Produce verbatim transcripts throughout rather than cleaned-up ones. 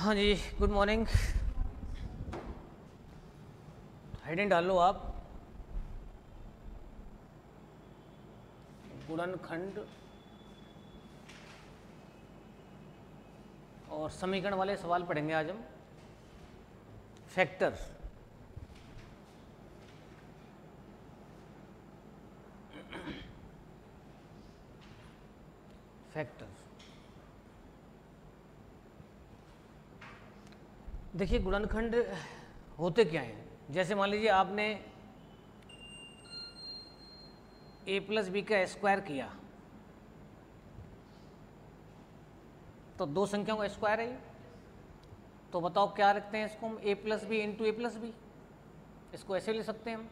हाँ जी, good morning. Heading डाल लो आप, गुणनखंड और समीकरण वाले सवाल पढ़ेंगे आज हम। फैक्टर, फैक्टर देखिए, गुणनखंड होते क्या हैं। जैसे मान लीजिए आपने ए प्लस बी का स्क्वायर किया तो दो संख्याओं का स्क्वायर है ये। तो बताओ क्या रखते हैं इसको हम, A plus B into A plus B. इसको ऐसे ले सकते हैं हम,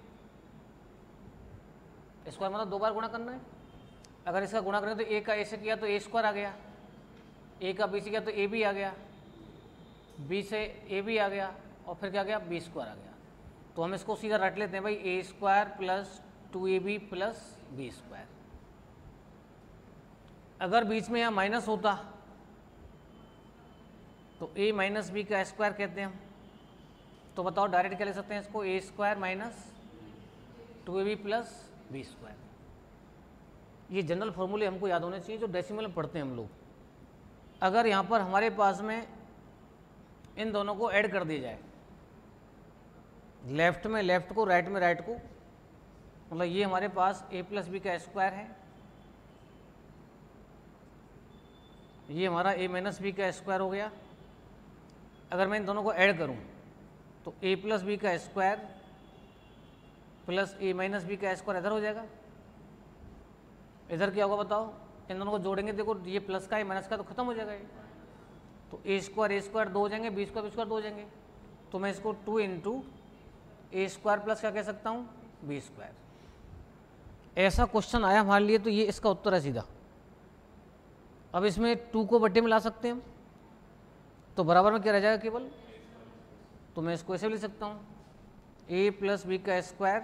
स्क्वायर मतलब दो बार गुणा करना है। अगर इसका गुणा करें तो ए का ए से किया तो ए स्क्वायर आ गया, ए का बी से किया तो ए बी आ गया, बी से ए बी आ गया और फिर क्या गया, बी स्क्वायर आ गया। तो हम इसको सीधा रट लेते हैं भाई, ए स्क्वायर प्लस टू ए बी प्लस बी स्क्वायर। अगर बीच में यहाँ माइनस होता तो ए माइनस बी का स्क्वायर कहते हैं हम। तो बताओ डायरेक्ट क्या ले सकते हैं इसको, ए स्क्वायर माइनस टू ए बी प्लस बी स्क्वायर। ये जनरल फॉर्मूले हमको याद होने चाहिए जो डेसिमल में पढ़ते हैं हम लोग। अगर यहाँ पर हमारे पास में इन दोनों को ऐड कर दिया जाए, लेफ्ट में लेफ्ट को, राइट में राइट को, मतलब ये हमारे पास ए प्लस बी का स्क्वायर है, ये हमारा ए माइनस बी का स्क्वायर हो गया। अगर मैं इन दोनों को ऐड करूं तो ए प्लस बी का square plus A minus B का स्क्वायर इधर हो जाएगा। इधर क्या होगा बताओ, इन दोनों को जोड़ेंगे, देखो ये प्लस का है माइनस का तो खत्म हो जाएगा ये। तो ए स्क्वायर ए स्क्वायर दो हो जाएंगे, बी स्क्वायर बी स्क्वायर दो हो जाएंगे। तो मैं इसको two into A square plus क्या कह सकता हूँ, बी स्क्वायर। ऐसा क्वेश्चन आया हमारे लिए तो ये इसका उत्तर है सीधा। अब इसमें टू को बट्टे में ला सकते हैं हम, तो बराबर में क्या रह जाएगा केवल। तो मैं इसको ऐसे भी लिख सकता हूँ, ए प्लस बी का square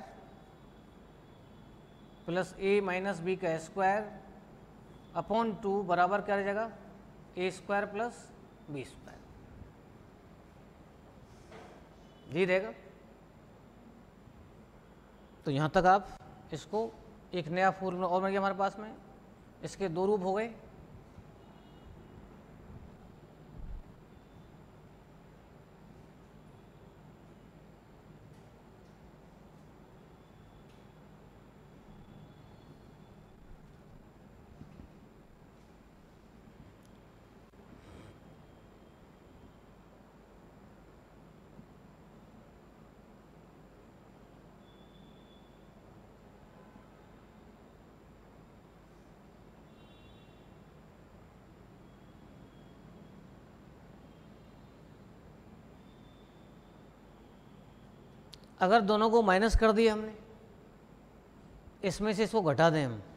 plus A minus B का स्क्वायर अपॉन टू बराबर क्या रह जाएगा, A square plus B square. जी रहेगा। तो यहाँ तक आप इसको एक नया फॉर्मूला और मिल गया हमारे पास में। इसके दो रूप हो गए, अगर दोनों को माइनस कर दिया हमने, इसमें से इसको घटा दें हम,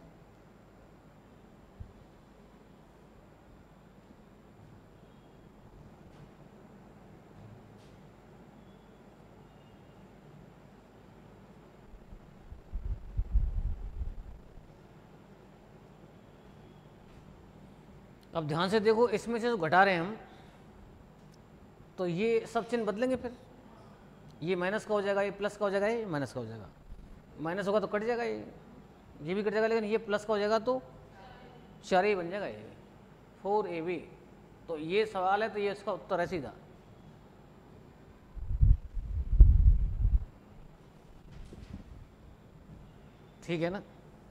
अब ध्यान से देखो, इसमें से जो घटा रहे हैं हम तो ये सब चिन्ह बदलेंगे, फिर ये माइनस का हो जाएगा, ये प्लस का हो जाएगा, ये माइनस का हो जाएगा। माइनस होगा तो कट जाएगा, ये ये भी कट जाएगा, लेकिन ये प्लस का हो जाएगा तो चार ही बन जाएगा, ये फोर ए बी। तो ये सवाल है तो ये इसका उत्तर है सीधा। ठीक है ना।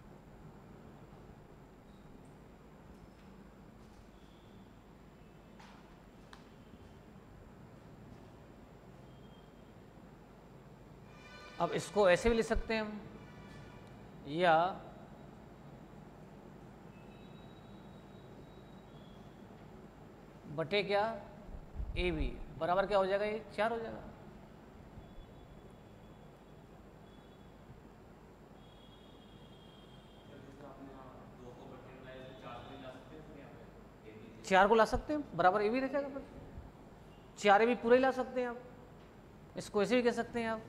अब इसको ऐसे भी लिख सकते हैं हम, या बटे क्या, ए बी बराबर क्या हो जाएगा, ये चार हो जाएगा। चार को ला सकते हैं बराबर ए बी रह जाएगा, फिर चार ए बी पूरे ही ला सकते हैं आप। इसको ऐसे भी कह सकते हैं आप,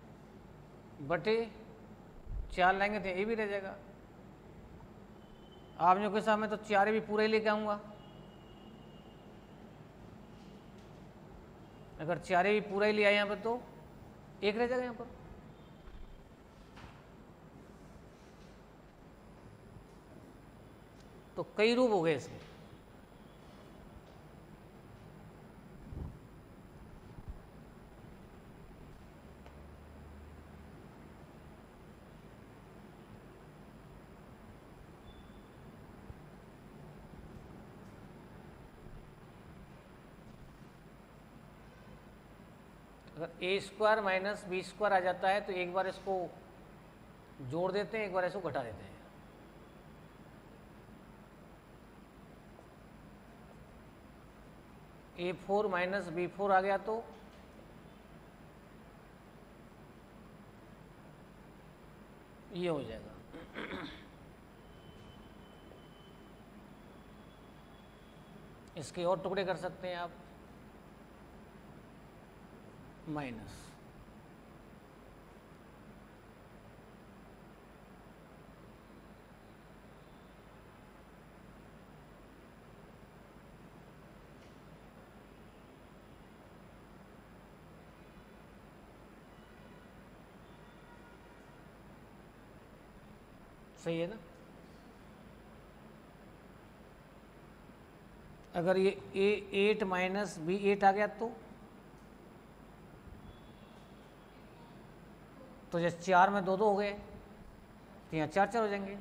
बटे चार लाएंगे तो ए भी रह जाएगा। आपने के साथ मैं तो चार भी पूरे ही लेके आऊँगा। अगर चारे भी पूरा ही ले आए यहाँ पर तो एक रह जाएगा यहाँ पर। तो कई रूप हो गए इसके। अगर A square minus B square आ जाता है तो एक बार इसको जोड़ देते हैं, एक बार इसको घटा देते हैं। A four minus B four आ गया तो ये हो जाएगा। इसके और टुकड़े कर सकते हैं आप, माइनस सही है ना। अगर ये A eight minus B eight आ गया तो तो जैसे चार में दो दो हो गए तो यहाँ चार चार हो जाएंगे।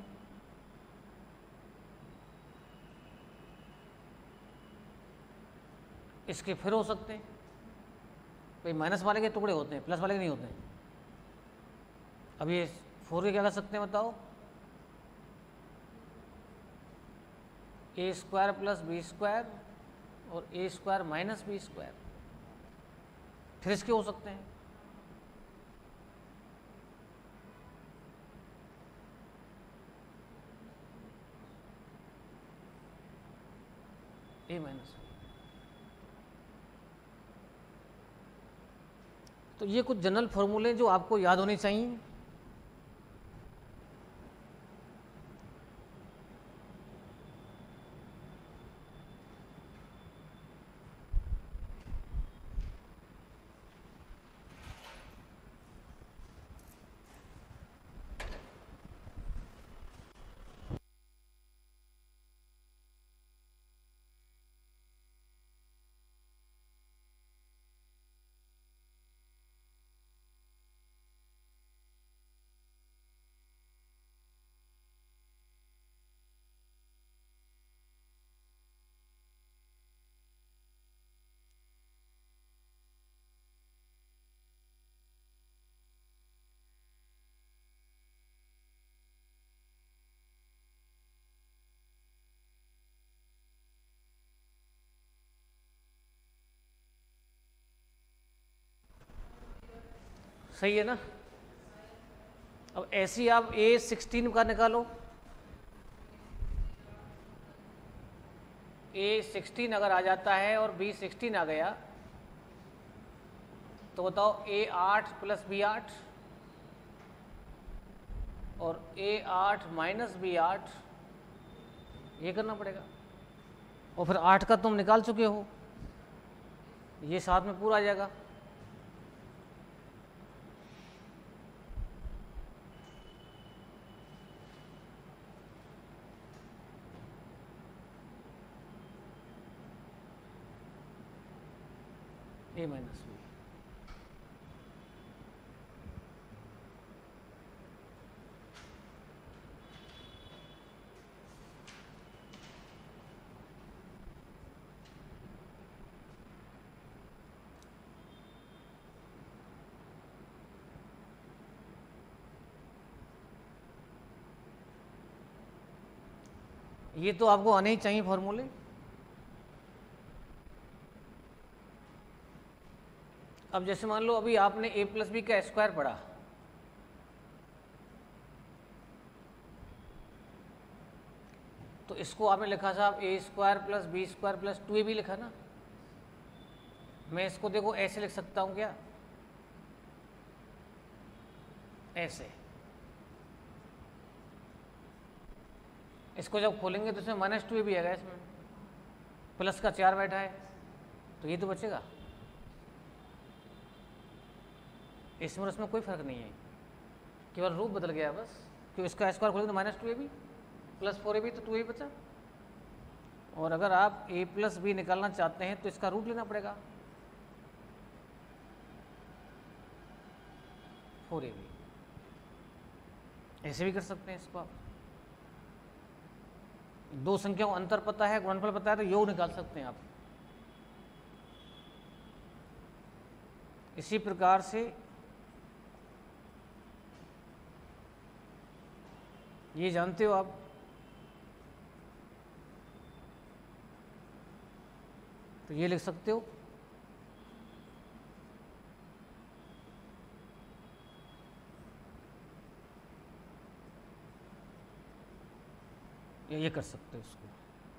इसके फिर हो सकते हैं भाई, माइनस वाले के टुकड़े होते हैं, प्लस वाले के नहीं होते हैं। अब ये फोर के क्या कर सकते हैं बताओ, A square plus B square और A square minus B square, फिर इसके हो सकते हैं। ए माइनस, तो ये कुछ जनरल फॉर्मूले जो आपको याद होने चाहिए। सही है ना। अब ऐसे ही आप ए सिक्सटीन का निकालो, ए सिक्सटीन अगर आ जाता है और बी सिक्सटीन आ गया तो बताओ ए आठ प्लस बी आठ और ए आठ माइनस बी आठ, ये करना पड़ेगा। और फिर आठ का तुम निकाल चुके हो, ये साथ में पूरा आ जाएगा। ए माइनस बी, ये तो आपको आने ही चाहिए फॉर्मूले। अब जैसे मान लो अभी आपने ए प्लस बी का स्क्वायर पढ़ा, तो इसको आपने लिखा साहब A square plus B square plus two A B लिखा ना। मैं इसको देखो ऐसे लिख सकता हूँ क्या, ऐसे इसको जब खोलेंगे तो इसमें माइनस टू ए भी आएगा, इसमें प्लस का चार बैठा है, तो ये तो बचेगा। इसमें और इसमें कोई फर्क नहीं है, केवल रूप बदल गया बस। क्यों इसका स्क्वायर खोलेंगे तो minus two A B plus four A B, तो टू ए बचा। और अगर आप ए प्लस बी निकालना चाहते हैं तो इसका रूट लेना पड़ेगा, फोर ए बी। ऐसे भी कर सकते हैं इसको आप। दो संख्याओं का अंतर पता है, गुणनफल पता है, तो योग निकाल सकते हैं आप। इसी प्रकार से ये जानते हो आप, तो ये लिख सकते हो या ये कर सकते हो इसको।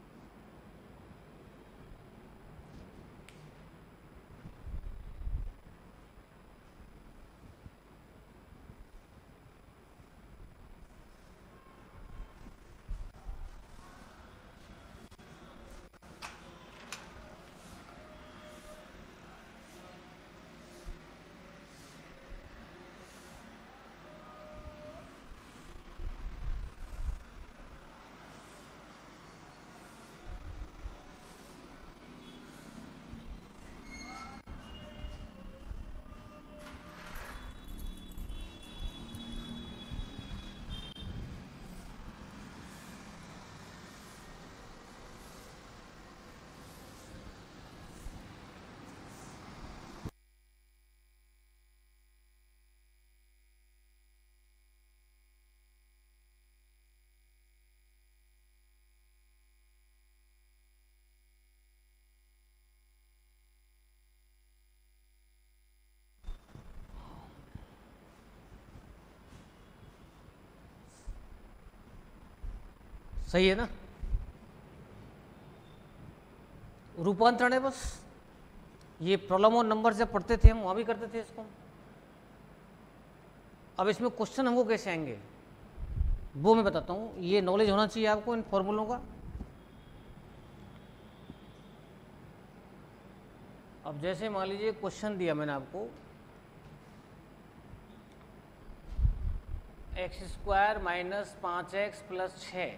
सही है ना, रूपांतरण है बस। ये प्रॉब्लम और नंबर जब पढ़ते थे हम वहाँ भी करते थे इसको। अब इसमें क्वेश्चन हमको कैसे आएंगे वो मैं बताता हूँ। ये नॉलेज होना चाहिए आपको इन फॉर्मूलों का। अब जैसे मान लीजिए क्वेश्चन दिया मैंने आपको, एक्स स्क्वायर माइनस पाँच एक्स प्लस छः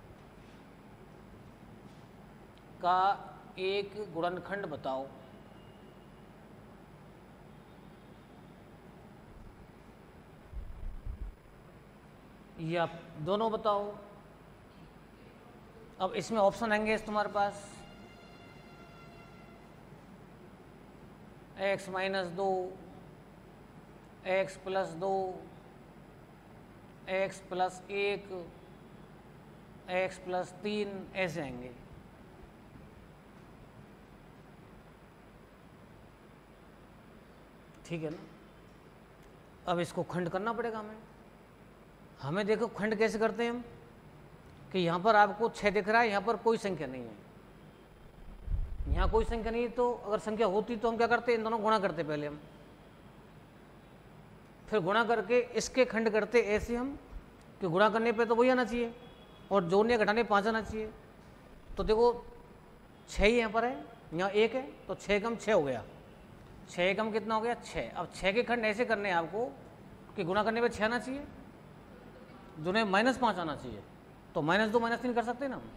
का एक गुणनखंड बताओ। या दोनों बताओ। अब इसमें ऑप्शन आएंगे तुम्हारे पास, एक्स माइनस दो, एक्स प्लस दो, एक्स प्लस एक, एक्स प्लस तीन, ऐसे आएंगे। ठीक है ना। अब इसको खंड करना पड़ेगा हमें। हमें देखो खंड कैसे करते हैं हम, कि यहाँ पर आपको छः दिख रहा है, यहाँ पर कोई संख्या नहीं है, यहाँ कोई संख्या नहीं है, तो अगर संख्या होती तो हम क्या करते, इन दोनों गुणा करते पहले हम, फिर गुणा करके इसके खंड करते ऐसे हम, कि गुणा करने पे तो वही आना चाहिए और जोड़ने घटाने पाँच आना चाहिए। तो देखो छः ही यहाँ पर है, यहाँ एक है, तो छः कम छः हो गया, छः कम कितना हो गया, छः। अब छः के खंड ऐसे करने हैं आपको कि गुणा करने पे छः आना चाहिए, दोनों माइनस पाँच आना चाहिए। तो माइनस दो माइनस तीन कर सकते हैं ना,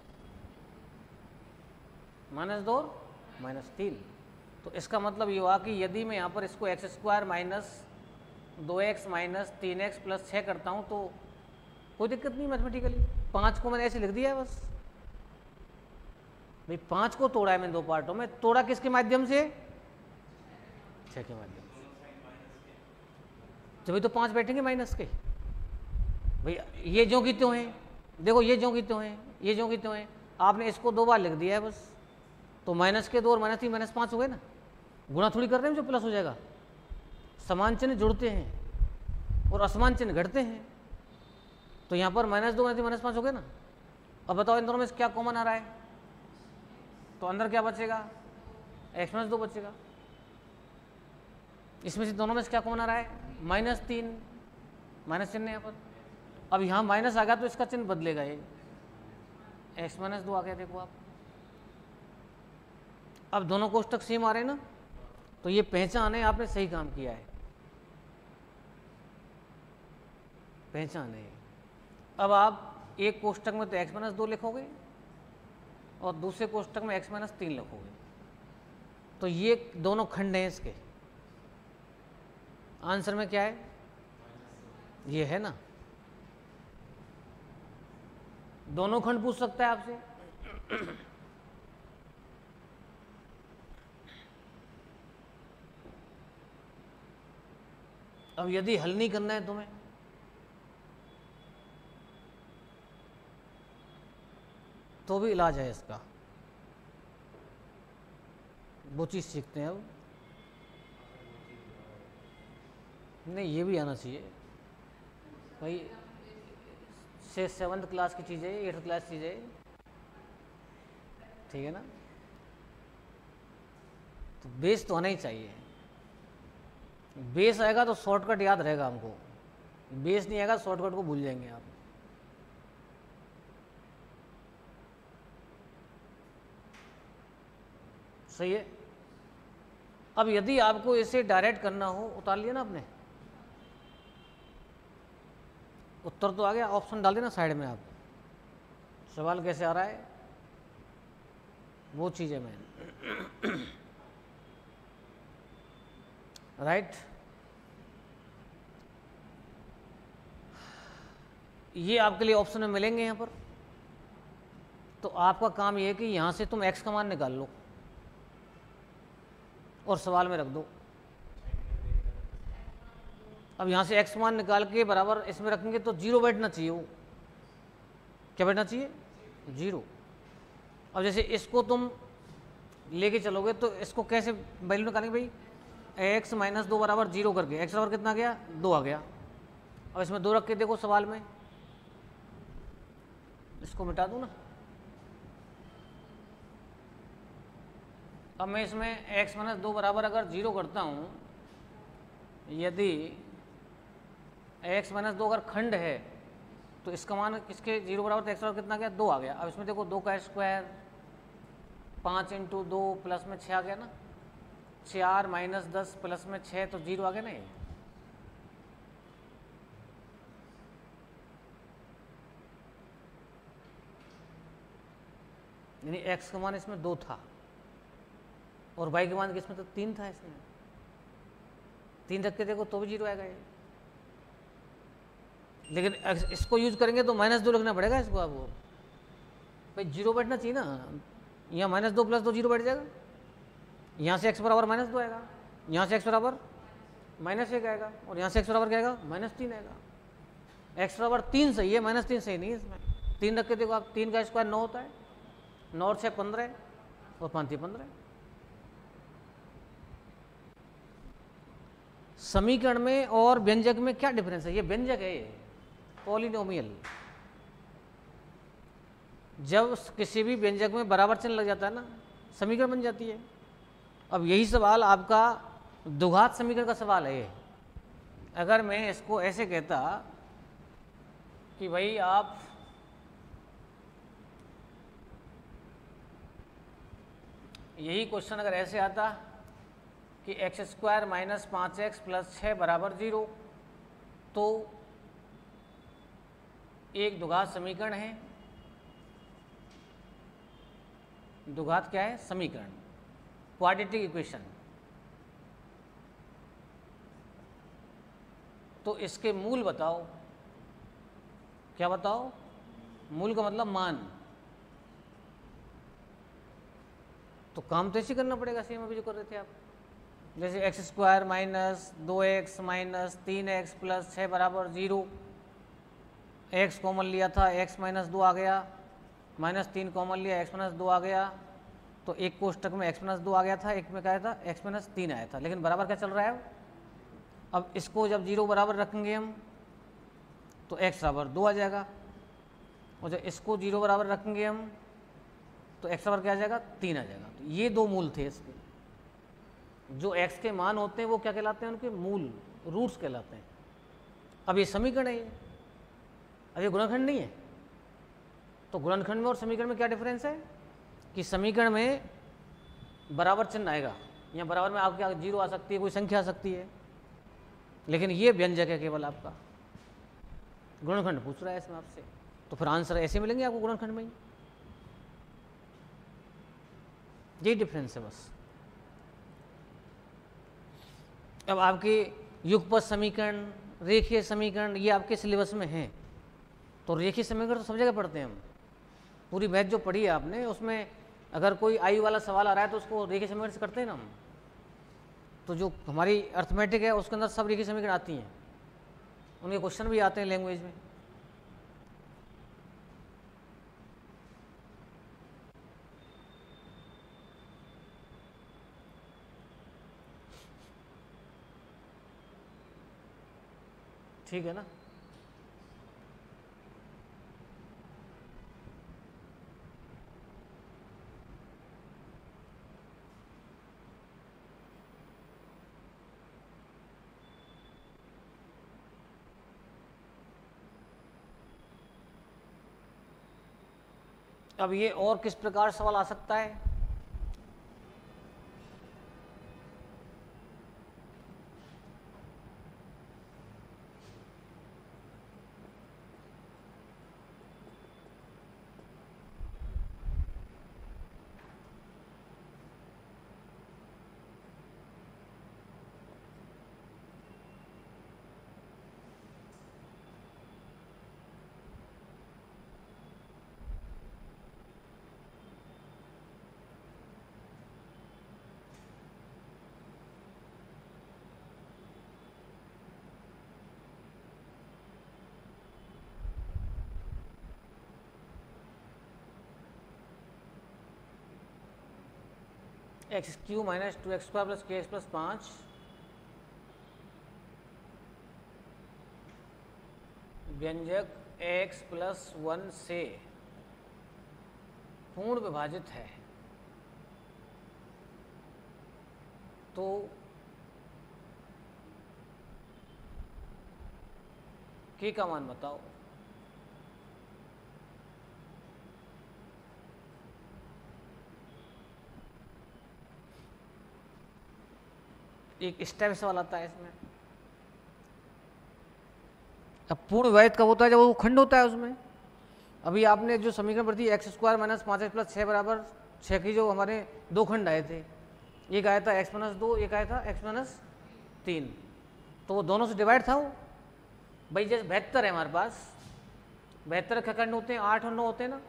माइनस दो और माइनस तीन। तो इसका मतलब ये हुआ कि यदि मैं यहाँ पर इसको एक्स स्क्वायर माइनस दो एक्स माइनस तीन एक्स प्लस छः करता हूँ तो कोई दिक्कत नहीं मैथमेटिकली। पाँच को मैंने ऐसे लिख दिया है बस भाई, पाँच को तोड़ा है मैंने दो पार्टों में। तोड़ा किसके माध्यम से, छः के माध्यम से। तभी तो पाँच बैठेंगे माइनस के भाई। ये जो की त्यों हैं, देखो ये जो की त्यों हैं, ये जो की त्यों हैं। आपने इसको दो बार लिख दिया है बस, तो माइनस के दो और माइनस तीन माइनस पाँच हो गए ना। गुणा थोड़ी कर रहे हैं जो प्लस हो जाएगा। समान चिन्ह जुड़ते हैं और असमान चिन्ह घटते हैं। तो यहाँ पर माइनस दो माइनस तीन माइनस पाँच हो गए ना। अब बताओ इन दोनों में क्या कॉमन आ रहा है, तो अंदर क्या बचेगा, एक्स माइनस दो बचेगा। इसमें से दोनों में से क्या कॉमन आ रहा है, माइनस तीन, माइनस चिन्ह यहाँ पर। अब यहाँ माइनस आ गया तो इसका चिन्ह बदलेगा ये, एक्स माइनस दो आ गया, देखो आप। अब दोनों कोष्टक सेम आ रहे हैं ना, तो ये पहचान है, आपने सही काम किया है, पहचान है। अब आप एक कोष्टक में तो एक्स माइनस दो लिखोगे और दूसरे कोष्टक में एक्स माइनस तीन लिखोगे, तो ये दोनों खंड हैं इसके। आंसर में क्या है, ये है ना। दोनों खंड पूछ सकता है आपसे। अब यदि हल नहीं करना है तुम्हें, तो भी इलाज है इसका, वो चीज़ सीखते हैं अब। नहीं, ये भी आना चाहिए भाई, से सेवन्थ क्लास की चीज़ है, एट्थ क्लास चीज़ है, ठीक है ना। तो बेस तो आना ही चाहिए। बेस आएगा तो शॉर्टकट याद रहेगा हमको, बेस नहीं आएगा शॉर्टकट को भूल जाएंगे आप। सही है। अब यदि आपको इसे डायरेक्ट करना हो, उतार लिया ना आपने, उत्तर तो आ गया, ऑप्शन डाल देना साइड में आप। सवाल कैसे आ रहा है वो चीज़ है मैन, राइट। ये आपके लिए ऑप्शन में मिलेंगे यहाँ पर। तो आपका काम ये है कि यहाँ से तुम एक्स का मान निकाल लो और सवाल में रख दो। अब यहाँ से एक्स मान निकाल के बराबर इसमें रखेंगे तो जीरो बैठना चाहिए, वो क्या बैठना चाहिए, जीरो। अब जैसे इसको तुम लेके चलोगे तो इसको कैसे वैल्यू निकालेंगे भाई, एक्स माइनस दो बराबर जीरो करके, एक्स बराबर कितना गया, दो आ गया। अब इसमें दो रख के देखो सवाल में, इसको मिटा दूँ ना। अब मैं इसमें एक्स माइनस दो बराबर अगर जीरो करता हूँ, यदि एक्स माइनस दो अगर खंड है तो इसका मान किसके जीरो बराबर, तो एक्स बराबर कितना गया, दो आ गया। अब इसमें देखो दो का स्क्वायर, पाँच इंटू दो प्लस में छः आ गया ना, चार माइनस दस प्लस में छः, तो जीरो आ गया ना ये। यानी एक्स का मान इसमें दो था और वाई का मान किसमें तो तीन था, इसमें तीन रख के देखो तो भी जीरो आएगा ये। लेकिन इसको यूज करेंगे तो माइनस दो लिखना पड़ेगा इसको। अब भाई जीरो बैठना चाहिए ना, यहाँ माइनस दो प्लस दो जीरो बैठ जाएगा, यहाँ से एक्स बराबर माइनस दो आएगा, यहाँ से एक्स बराबर माइनस एक आएगा, और यहाँ से एक्स बराबर क्या आएगा, माइनस तीन आएगा। एक्स बराबर तीन सही है, माइनस तीन सही नहीं है इसमें। तीन रख के देखो आप, तीन का स्क्वायर नौ होता है, नौ और छः पंद्रह और पाँच पंद्रह। समीकरण में और व्यंजक में क्या डिफरेंस है, ये व्यंजक है, ये पॉलिनोमियल। जब किसी भी व्यंजक में बराबर चिन्ह लग जाता है ना, समीकरण बन जाती है। अब यही सवाल आपका द्विघात समीकरण का सवाल है ये। अगर मैं इसको ऐसे कहता कि भाई आप यही क्वेश्चन अगर ऐसे आता कि एक्स स्क्वायर माइनस पाँच एक्स प्लस छः बराबर जीरो, तो एक द्विघात समीकरण है। द्विघात क्या है, समीकरण, क्वाड्रेटिक इक्वेशन। तो इसके मूल बताओ, क्या बताओ, मूल का मतलब मान। तो काम तो ऐसे करना पड़ेगा, सेम अभी जो कर रहे थे आप। जैसे एक्स स्क्वायर माइनस दो एक्स माइनस तीन एक्स प्लस छः बराबर जीरो, एक्स कॉमन लिया था, एक्स माइनस दो आ गया, माइनस तीन कॉमन लिया, एक्स माइनस दो आ गया। तो एक कोष्टक में एक्स माइनस दो आ गया था, एक में क्या आया था, एक्स माइनस तीन आया था, लेकिन बराबर क्या चल रहा है। अब इसको जब जीरो बराबर रखेंगे हम तो एक्स बराबर दो आ जाएगा, और जब इसको जीरो बराबर रखेंगे हम तो एक्स बराबर क्या आ जाएगा, तीन आ जाएगा। तो ये दो मूल थे इसके। जो एक्स के मान होते हैं वो क्या कहलाते हैं, उनके मूल, रूट्स कहलाते हैं। अब ये समीकरण है, ये अब ये गुणनखंड नहीं है, तो गुणनखंड में और समीकरण में क्या डिफरेंस है कि समीकरण में बराबर चिन्ह आएगा, या बराबर में आपके जीरो आ सकती है, कोई संख्या आ सकती है, लेकिन ये व्यंजक है केवल आपका। गुणनखंड पूछ रहा है इसमें आपसे, तो फिर आंसर ऐसे मिलेंगे आपको गुणनखंड में ही। यही डिफरेंस है बस। अब आपके युगपथ समीकरण, रेखीय समीकरण, ये आपके सिलेबस में हैं। तो रेखीय समीकरण तो सब जगह पढ़ते हैं हम, पूरी मैथ जो पढ़ी है आपने उसमें अगर कोई आई वाला सवाल आ रहा है तो उसको रेखीय समीकरण से करते हैं ना हम। तो जो हमारी अर्थमेटिक है उसके अंदर सब रेखीय समीकरण आती हैं, उनके क्वेश्चन भी आते हैं लैंग्वेज में। ठीक है ना। अब ये और किस प्रकार सवाल आ सकता है, X cube minus two x square plus K X plus पाँच व्यंजक एक्स प्लस वन से पूर्ण विभाजित है, तो के का मान बताओ। एक स्टेप सवाल आता है इसमें। अब पूर्ण विभाजित कब होता है, जब वो खंड होता है उसमें। अभी आपने जो समीकरण पढ़ी एक्स स्क्वायर माइनस पाँच एक्स प्लस छः बराबर छः की जो हमारे दो खंड आए थे, एक आया था एक्स माइनस दो, एक आया था एक्स माइनस तीन, तो वो दोनों से डिवाइड था वो। भाई जैसे बहत्तर है हमारे पास, बहत्तर के खंड होते हैं, आठ और नौ होते हैं ना,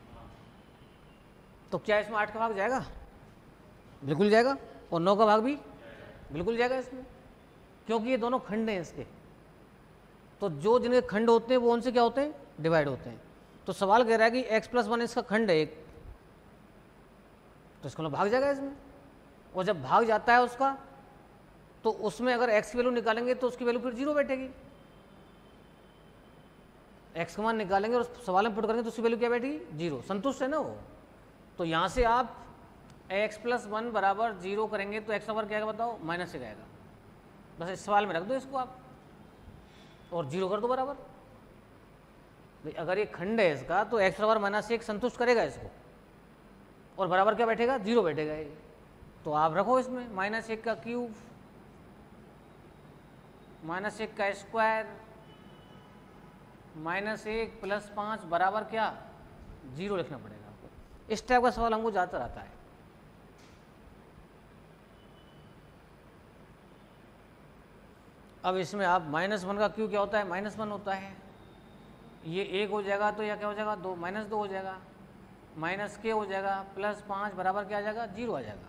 तो क्या इसमें आठ का भाग जाएगा? बिल्कुल जाएगा। और नौ का भाग भी बिल्कुल जाएगा इसमें, क्योंकि ये दोनों खंड हैं इसके। तो जो जिनके खंड होते हैं वो उनसे क्या होते हैं? डिवाइड होते हैं। तो सवाल कह रहा है कि x प्लस वन इसका खंड है एक, तो इसका भाग जाएगा इसमें। और जब भाग जाता है उसका, तो उसमें अगर x की वैल्यू निकालेंगे तो उसकी वैल्यू फिर जीरो बैठेगी। x का मान निकालेंगे और सवाल में पुट करेंगे तो उसकी वैल्यू क्या बैठेगी? जीरो। संतुष्ट है ना वो। तो यहाँ से आप x प्लस वन बराबर जीरो करेंगे तो x नंबर क्या आएगा बताओ? माइनस एक आएगा। बस इस सवाल में रख दो इसको आप और जीरो कर दो बराबर। भाई अगर ये खंड है इसका तो x बराबर माइनस एक संतुष्ट करेगा इसको, और बराबर क्या बैठेगा? जीरो बैठेगा ये। तो आप रखो इसमें माइनस एक का क्यूब माइनस एक का स्क्वायर माइनस एक प्लस पाँच बराबर क्या? जीरो लिखना पड़ेगा आपको। इस टाइप का सवाल हमको ज़्यादा रहता है। अब इसमें आप माइनस वन का क्यू क्या होता है? माइनस वन होता है। ये एक हो जाएगा तो यह क्या हो जाएगा? दो, माइनस दो हो जाएगा, माइनस के हो जाएगा, प्लस पाँच बराबर क्या आ जाएगा? जीरो आ जाएगा।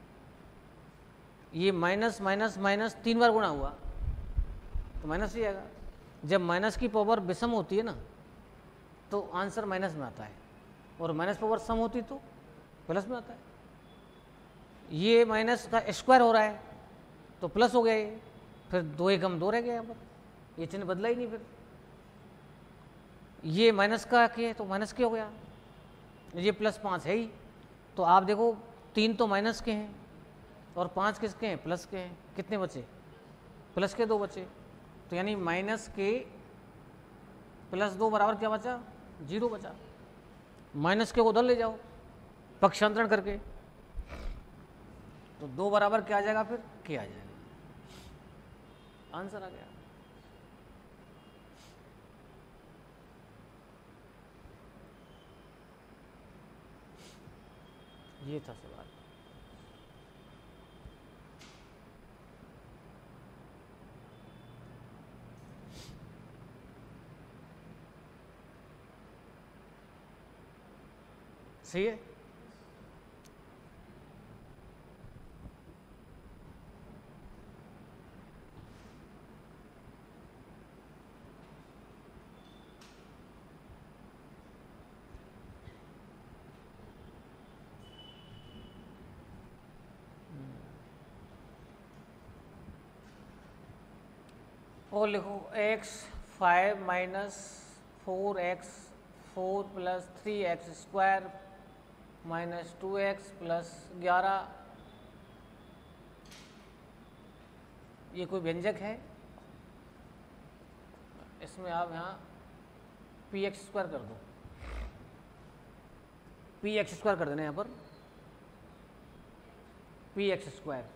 ये माइनस माइनस माइनस तीन बार गुणा हुआ तो माइनस ही आएगा। जब माइनस की पावर विषम होती है ना तो आंसर माइनस में आता है, और माइनस पावर सम होती तो प्लस में आता है। ये माइनस का स्क्वायर हो रहा है तो प्लस हो गया, ये फिर दो एक कम दो रह गया यहाँ पर, ये चिन्ह बदला ही नहीं। फिर ये माइनस का के तो माइनस के हो गया, ये प्लस पाँच है ही। तो आप देखो तीन तो माइनस के हैं और पाँच किसके हैं? प्लस के हैं। कितने बचे? प्लस के दो बचे। तो यानी माइनस के प्लस दो बराबर क्या बचा? जीरो बचा। माइनस के को उधर ले जाओ पक्षांतरण करके, तो दो बराबर क्या आ जाएगा, फिर क्या आ जाएगा, आंसर आ गया। ये था सवाल। सही है। और लिखो X five minus four X four plus three X square minus two x plus ग्यारह, ये कोई व्यंजक है, इसमें आप यहाँ पी एक्स स्क्वायर कर दो, पी एक्स स्क्वायर कर देना यहाँ पर, P X square.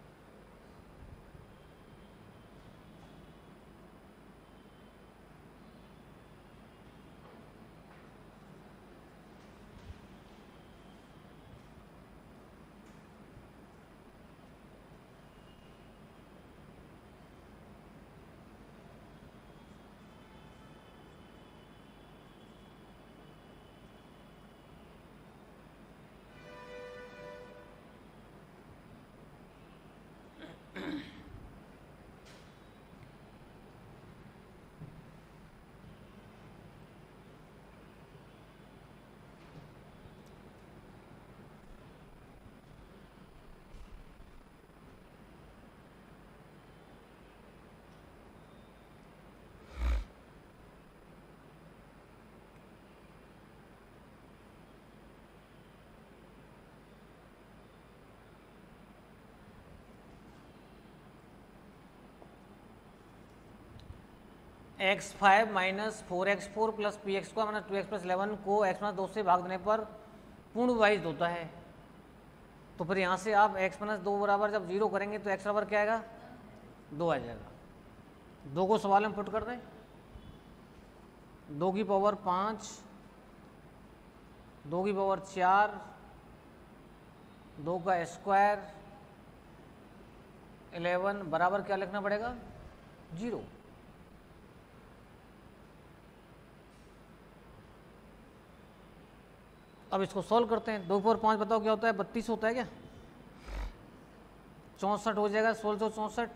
X five minus four X four plus P X square minus two x plus eleven को एक्स माइनस दो से भाग देने पर पूर्ण विभाजित होता है। तो फिर यहाँ से आप एक्स माइनस दो बराबर जब जीरो करेंगे तो एक्स बराबर क्या आएगा, दो आ जाएगा। दो को सवाल में पुट कर दें, दो की पावर पाँच, दो की पावर चार, दो का स्क्वायर इलेवन बराबर क्या लिखना पड़ेगा, जीरो। अब इसको सॉल्व करते हैं। दो पावर पाँच बताओ क्या होता है, बत्तीस होता है क्या, चौंसठ हो जाएगा, सोलह सौ चौंसठ।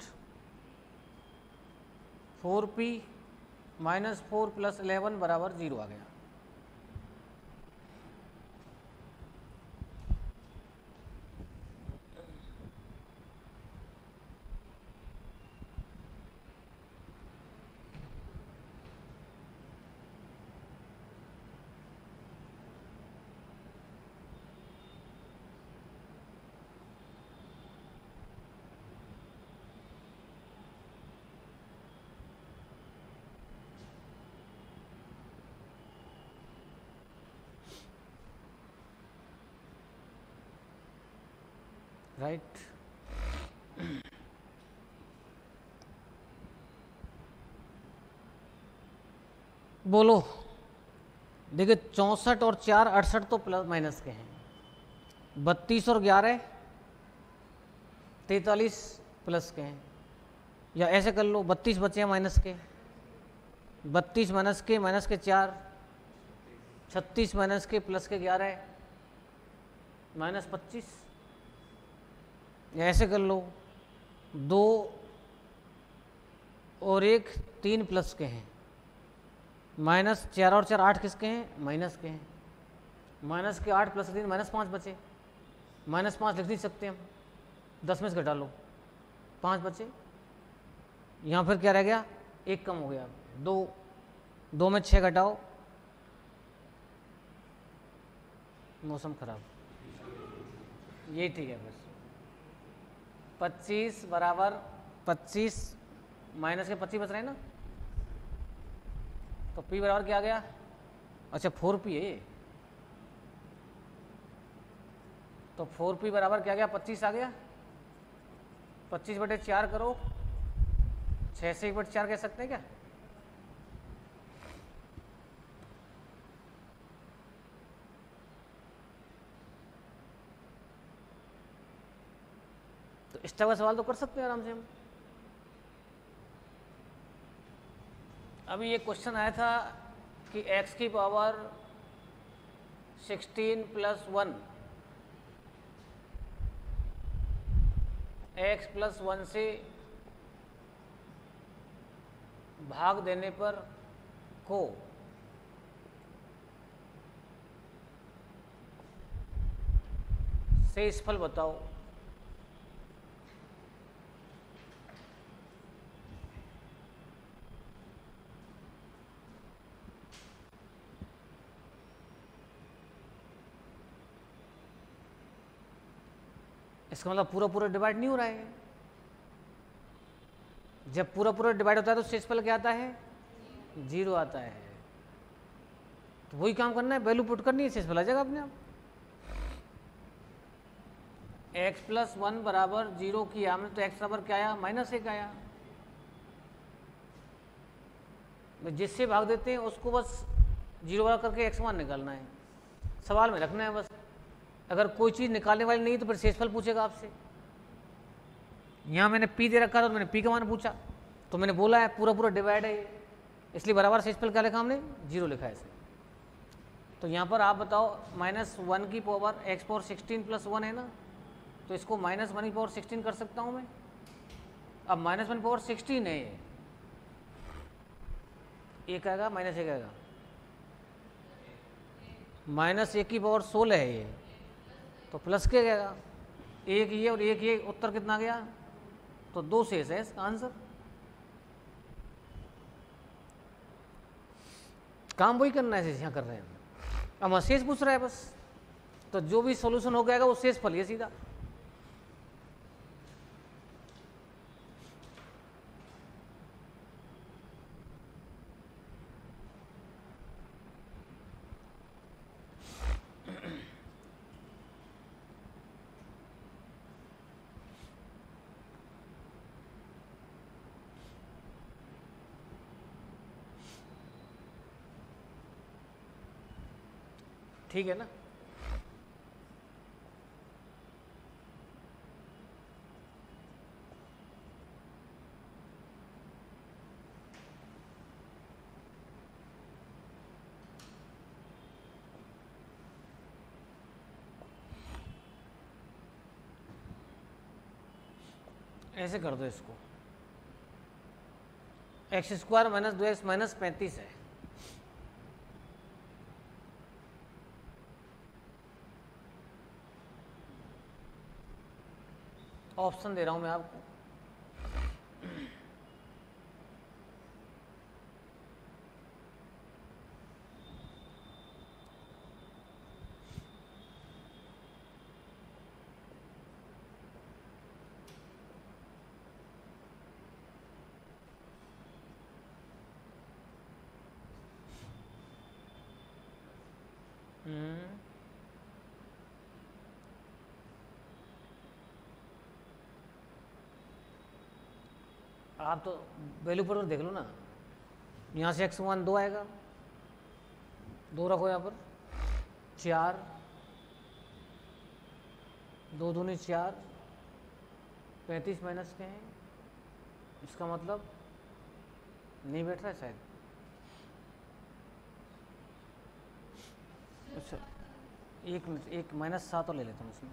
Four P minus four plus eleven बराबर जीरो आ गया। राइट। बोलो, देखिए चौंसठ और चार अड़सठ तो प्लस माइनस के हैं, बत्तीस और ग्यारह तैतालीस प्लस के हैं, या ऐसे कर लो बत्तीस बचे हैं माइनस के, बत्तीस माइनस के माइनस के चार, छत्तीस माइनस के प्लस के ग्यारह माइनस पच्चीस, या ऐसे कर लो दो और एक तीन प्लस के हैं, माइनस चार और चार आठ किसके हैं, माइनस के हैं, माइनस के आठ प्लस तीन माइनस पाँच बचे, माइनस पाँच लिख नहीं सकते हम, दस में से घटा लो, पाँच बचे, यहाँ फिर क्या रह गया, एक कम हो गया, दो, दो में छः घटाओ, मौसम खराब, यही ठीक है। बस पच्चीस बराबर पच्चीस माइनस के पच्चीस बच रहे हैं ना, तो पी बराबर क्या आ गया, अच्छा फोर पी है ये, तो फोर पी बराबर क्या गया, पच्चीस आ गया। पच्चीस बटे चार करो, छः से एक बटे चार कह सकते हैं क्या? तो इस तरह का सवाल तो कर सकते हैं आराम से हम। अभी ये क्वेश्चन आया था कि x की power sixteen plus one, x plus one से भाग देने पर को शेष फल बताओ। इसका मतलब पूरा पूरा डिवाइड नहीं हो रहा है। जब पूरा पूरा डिवाइड होता है तो शेषफल क्या आता है, जीरो आता है। तो वही काम करना है, वैल्यू पुट करनी है, शेषफल आ जाएगा अपने आप। एक्स प्लस वन बराबर जीरो किया हमने तो एक्स बराबर क्या आया, माइनस एक आया। जिससे भाग देते हैं उसको बस जीरो बराबर करके एक्स वन निकालना है, सवाल में रखना है बस। अगर कोई चीज़ निकालने वाली नहीं तो फिर शेषफल पूछेगा आपसे। यहाँ मैंने पी दे रखा था तो मैंने पी का मान पूछा, तो मैंने बोला है पूरा पूरा डिवाइड है इसलिए बराबर शेषफल क्या लिखा हमने, जीरो लिखा है इसमें। तो यहाँ पर आप बताओ माइनस वन की power x power sixteen plus one है ना, तो इसको माइनस वन की पावर सिक्सटीन कर सकता हूँ मैं। अब माइनस वन पावर सिक्सटीन है, ये एक आएगा माइनस एक आएगा, माइनस एक की पावर सोलह है ये, तो प्लस क्या गएगा, एक ये और एक ये, उत्तर कितना गया, तो दो शेष है इसका आंसर। काम वही करना है जैसे यहाँ कर रहे हैं। अब शेष पूछ रहा है बस, तो जो भी सॉल्यूशन हो गएगा वो शेष फल है सीधा। ठीक है ना। ऐसे कर दो इसको, एक्स स्क्वायर माइनस दो एक्स माइनस पैंतीस है। ऑप्शन दे रहा हूं मैं आपको, आप तो वैल्यू पर देख लो ना। यहाँ से एक्स वन दो आएगा, दो रखो यहाँ पर, चार, दो दूनी चार, पैंतीस माइनस के हैं, इसका मतलब नहीं बैठ रहा है शायद। अच्छा एक मिनट, एक माइनस सात और ले लेता हूँ इसमें,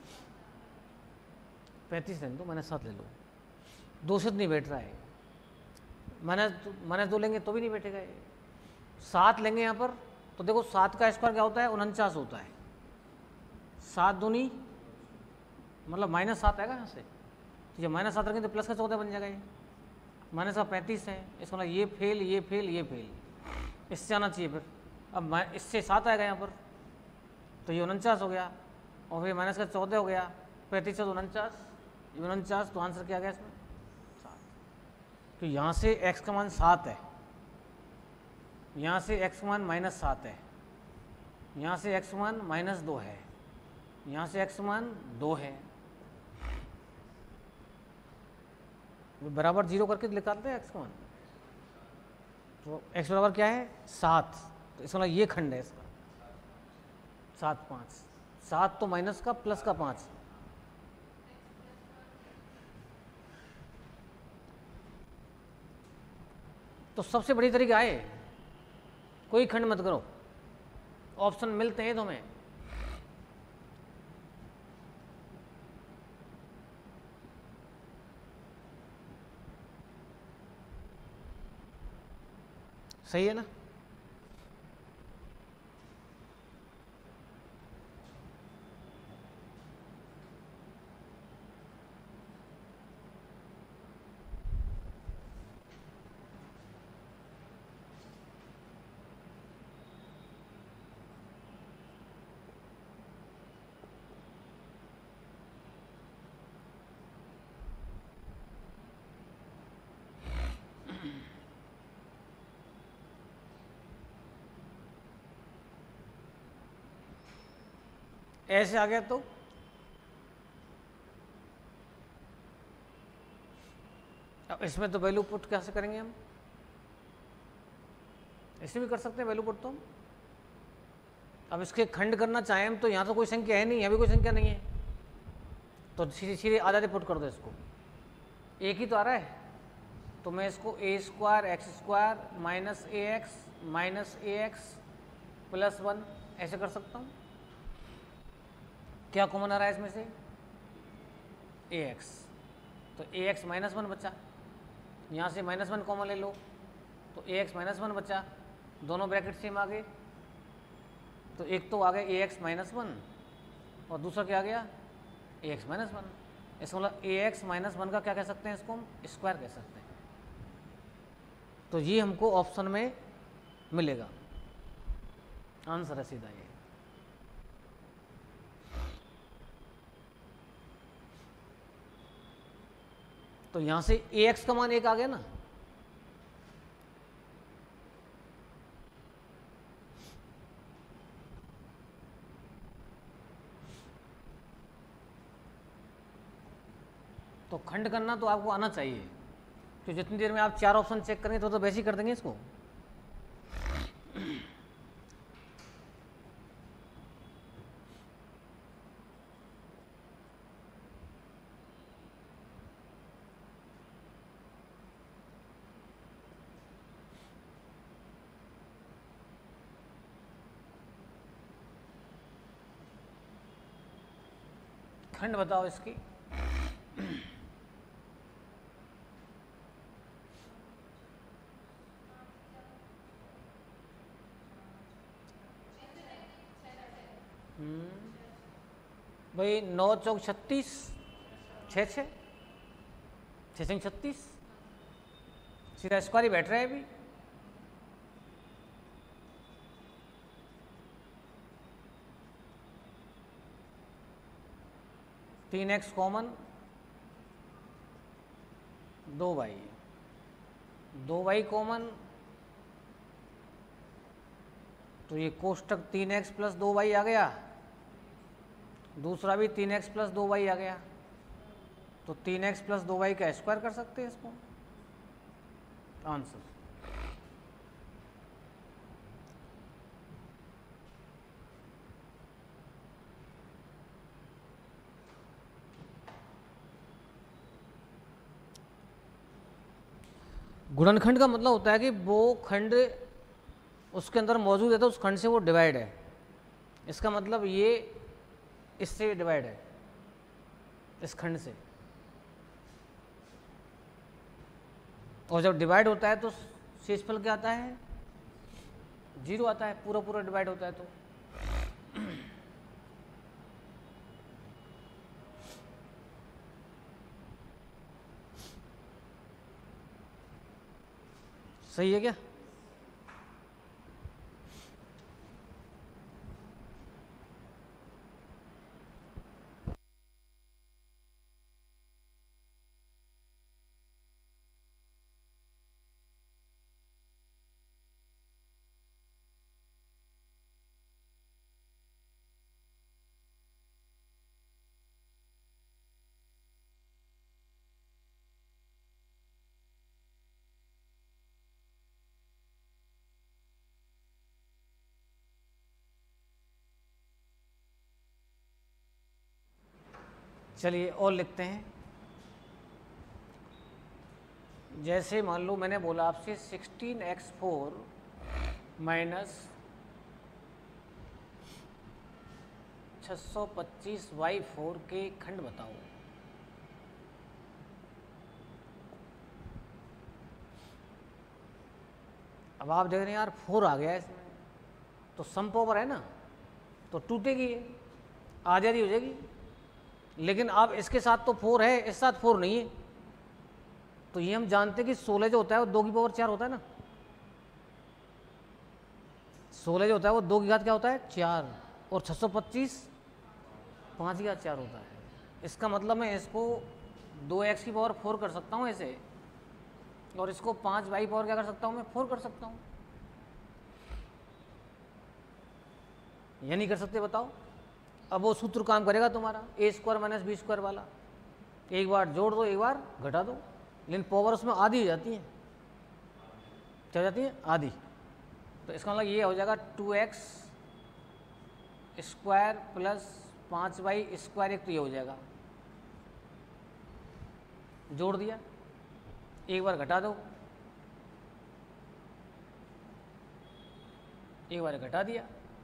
पैंतीस लेने दो, माइनस सात ले लो। दो से तो नहीं बैठ रहा है, माइनस माइनस दो लेंगे तो भी नहीं बैठेगा ये। सात लेंगे यहाँ पर तो देखो सात का स्क्वायर क्या होता है, उनचास होता है। सात दूनी मतलब माइनस सात आएगा यहाँ से, तो जब माइनस सात रखेंगे तो प्लस का चौदह बन जाएगा ये। माइनस का पैंतीस है, इसका मतलब ये फेल ये फेल ये फेल, इससे आना चाहिए फिर। अब इससे सात आएगा यहाँ पर तो ये उनचास हो गया, और फिर माइनस का चौदह हो गया, पैंतीस से उनचास, उनचास, तो आंसर क्या आ गया इसमें, तो यहाँ से x का मान सात है, यहाँ से x मान माइनस सात है, यहाँ से x मान माइनस दो है, यहाँ से x मान दो है, बराबर जीरो करके निकालते हैं x का मान। तो x बराबर क्या है, सात। तो इसका मतलब ये खंड है इसका, सात पाँच, सात तो माइनस का प्लस का पाँच। तो सबसे बड़ी तरीका है, कोई खंड मत करो, ऑप्शन मिलते हैं तुम्हें। सही है ना? ऐसे आ गया तो अब इसमें तो वैल्यू पुट कैसे करेंगे हम, ऐसे भी कर सकते हैं वैल्यू पुट। तो अब इसके खंड करना चाहें हम तो यहाँ तो कोई संख्या है नहीं, यहाँ भी कोई संख्या नहीं है, तो सीधे सीधे आधा पुट कर दो इसको, एक ही तो आ रहा है। तो मैं इसको ए square x square minus a x minus a x plus one ऐसे कर सकता हूँ। क्या कॉमन आ रहा है इसमें से, ए एक्स, तो ए एक्स माइनस वन बचा, यहाँ से माइनस वन कॉमन ले लो, तो ए एक्स माइनस वन बचा, दोनों ब्रैकेट सेम आ गए। तो एक तो आ गया ए एक्स माइनस वन और दूसरा क्या आ गया, ए एक्स माइनस वन। इसका मतलब ए एक्स माइनस वन का क्या कह सकते हैं, इसको हम स्क्वायर कह सकते हैं। तो ये हमको ऑप्शन में मिलेगा, आंसर है सीधा ये। तो यहां से ए एक्स का मान एक आ गया ना, तो खंड करना तो आपको आना चाहिए। तो जितनी देर में आप चार ऑप्शन चेक करेंगे तो तो वैसे ही कर देंगे इसको। खंड बताओ इसकी। भाई नौ चौक छत्तीस, छः छः छः छः छत्तीस, सीधा स्क्वायर ही बैठ रहा है अभी। तीन एक्स कॉमन, दो वाई, दो वाई कॉमन, तो ये कोष्टक तीन एक्स प्लस दो वाई आ गया, दूसरा भी तीन एक्स प्लस दो वाई आ गया। तो तीन एक्स प्लस दो वाई का स्क्वायर कर सकते हैं इसको, आंसर। गुणनखंड का मतलब होता है कि वो खंड उसके अंदर मौजूद है तो उस खंड से वो डिवाइड है। इसका मतलब ये इससे डिवाइड है, इस खंड से। और जब डिवाइड होता है तो शेषफल क्या आता है, जीरो आता है, पूरा पूरा डिवाइड होता है तो। सही है क्या? चलिए और लिखते हैं। जैसे मान लो मैंने बोला आपसे सिक्सटीन एक्स फोर माइनस छः सौ पच्चीस वाई फोर के खंड बताओ। अब आप देख रहे हैं यार फोर आ गया इसमें, तो सम पावर है ना, तो टूटेगी, आधी हो जाएगी। लेकिन अब इसके साथ तो फोर है, इस साथ फोर नहीं है, तो ये हम जानते हैं कि सोलह जो होता है वो दो की पावर चार होता है ना। सोलह जो होता है वो दो की घात क्या होता है, चार, और छः सौ पच्चीस पाँच की घात चार होता है। इसका मतलब मैं इसको दो एक्स की पावर फोर कर सकता हूँ ऐसे, और इसको पाँच वाई पावर क्या कर सकता हूँ मैं, फोर कर सकता हूँ। ये नहीं कर सकते बताओ। अब वो सूत्र काम करेगा तुम्हारा a square minus B square वाला, एक बार जोड़ दो एक बार घटा दो, लेकिन पावर उसमें आधी हो जाती है। क्या हो जाती है, आधी। तो इसका मतलब ये हो जाएगा टू एक्स स्क्वायर प्लस पाँच वाई स्क्वायर, एक तो ये हो जाएगा, जोड़ दिया एक बार घटा दो एक बार घटा दिया,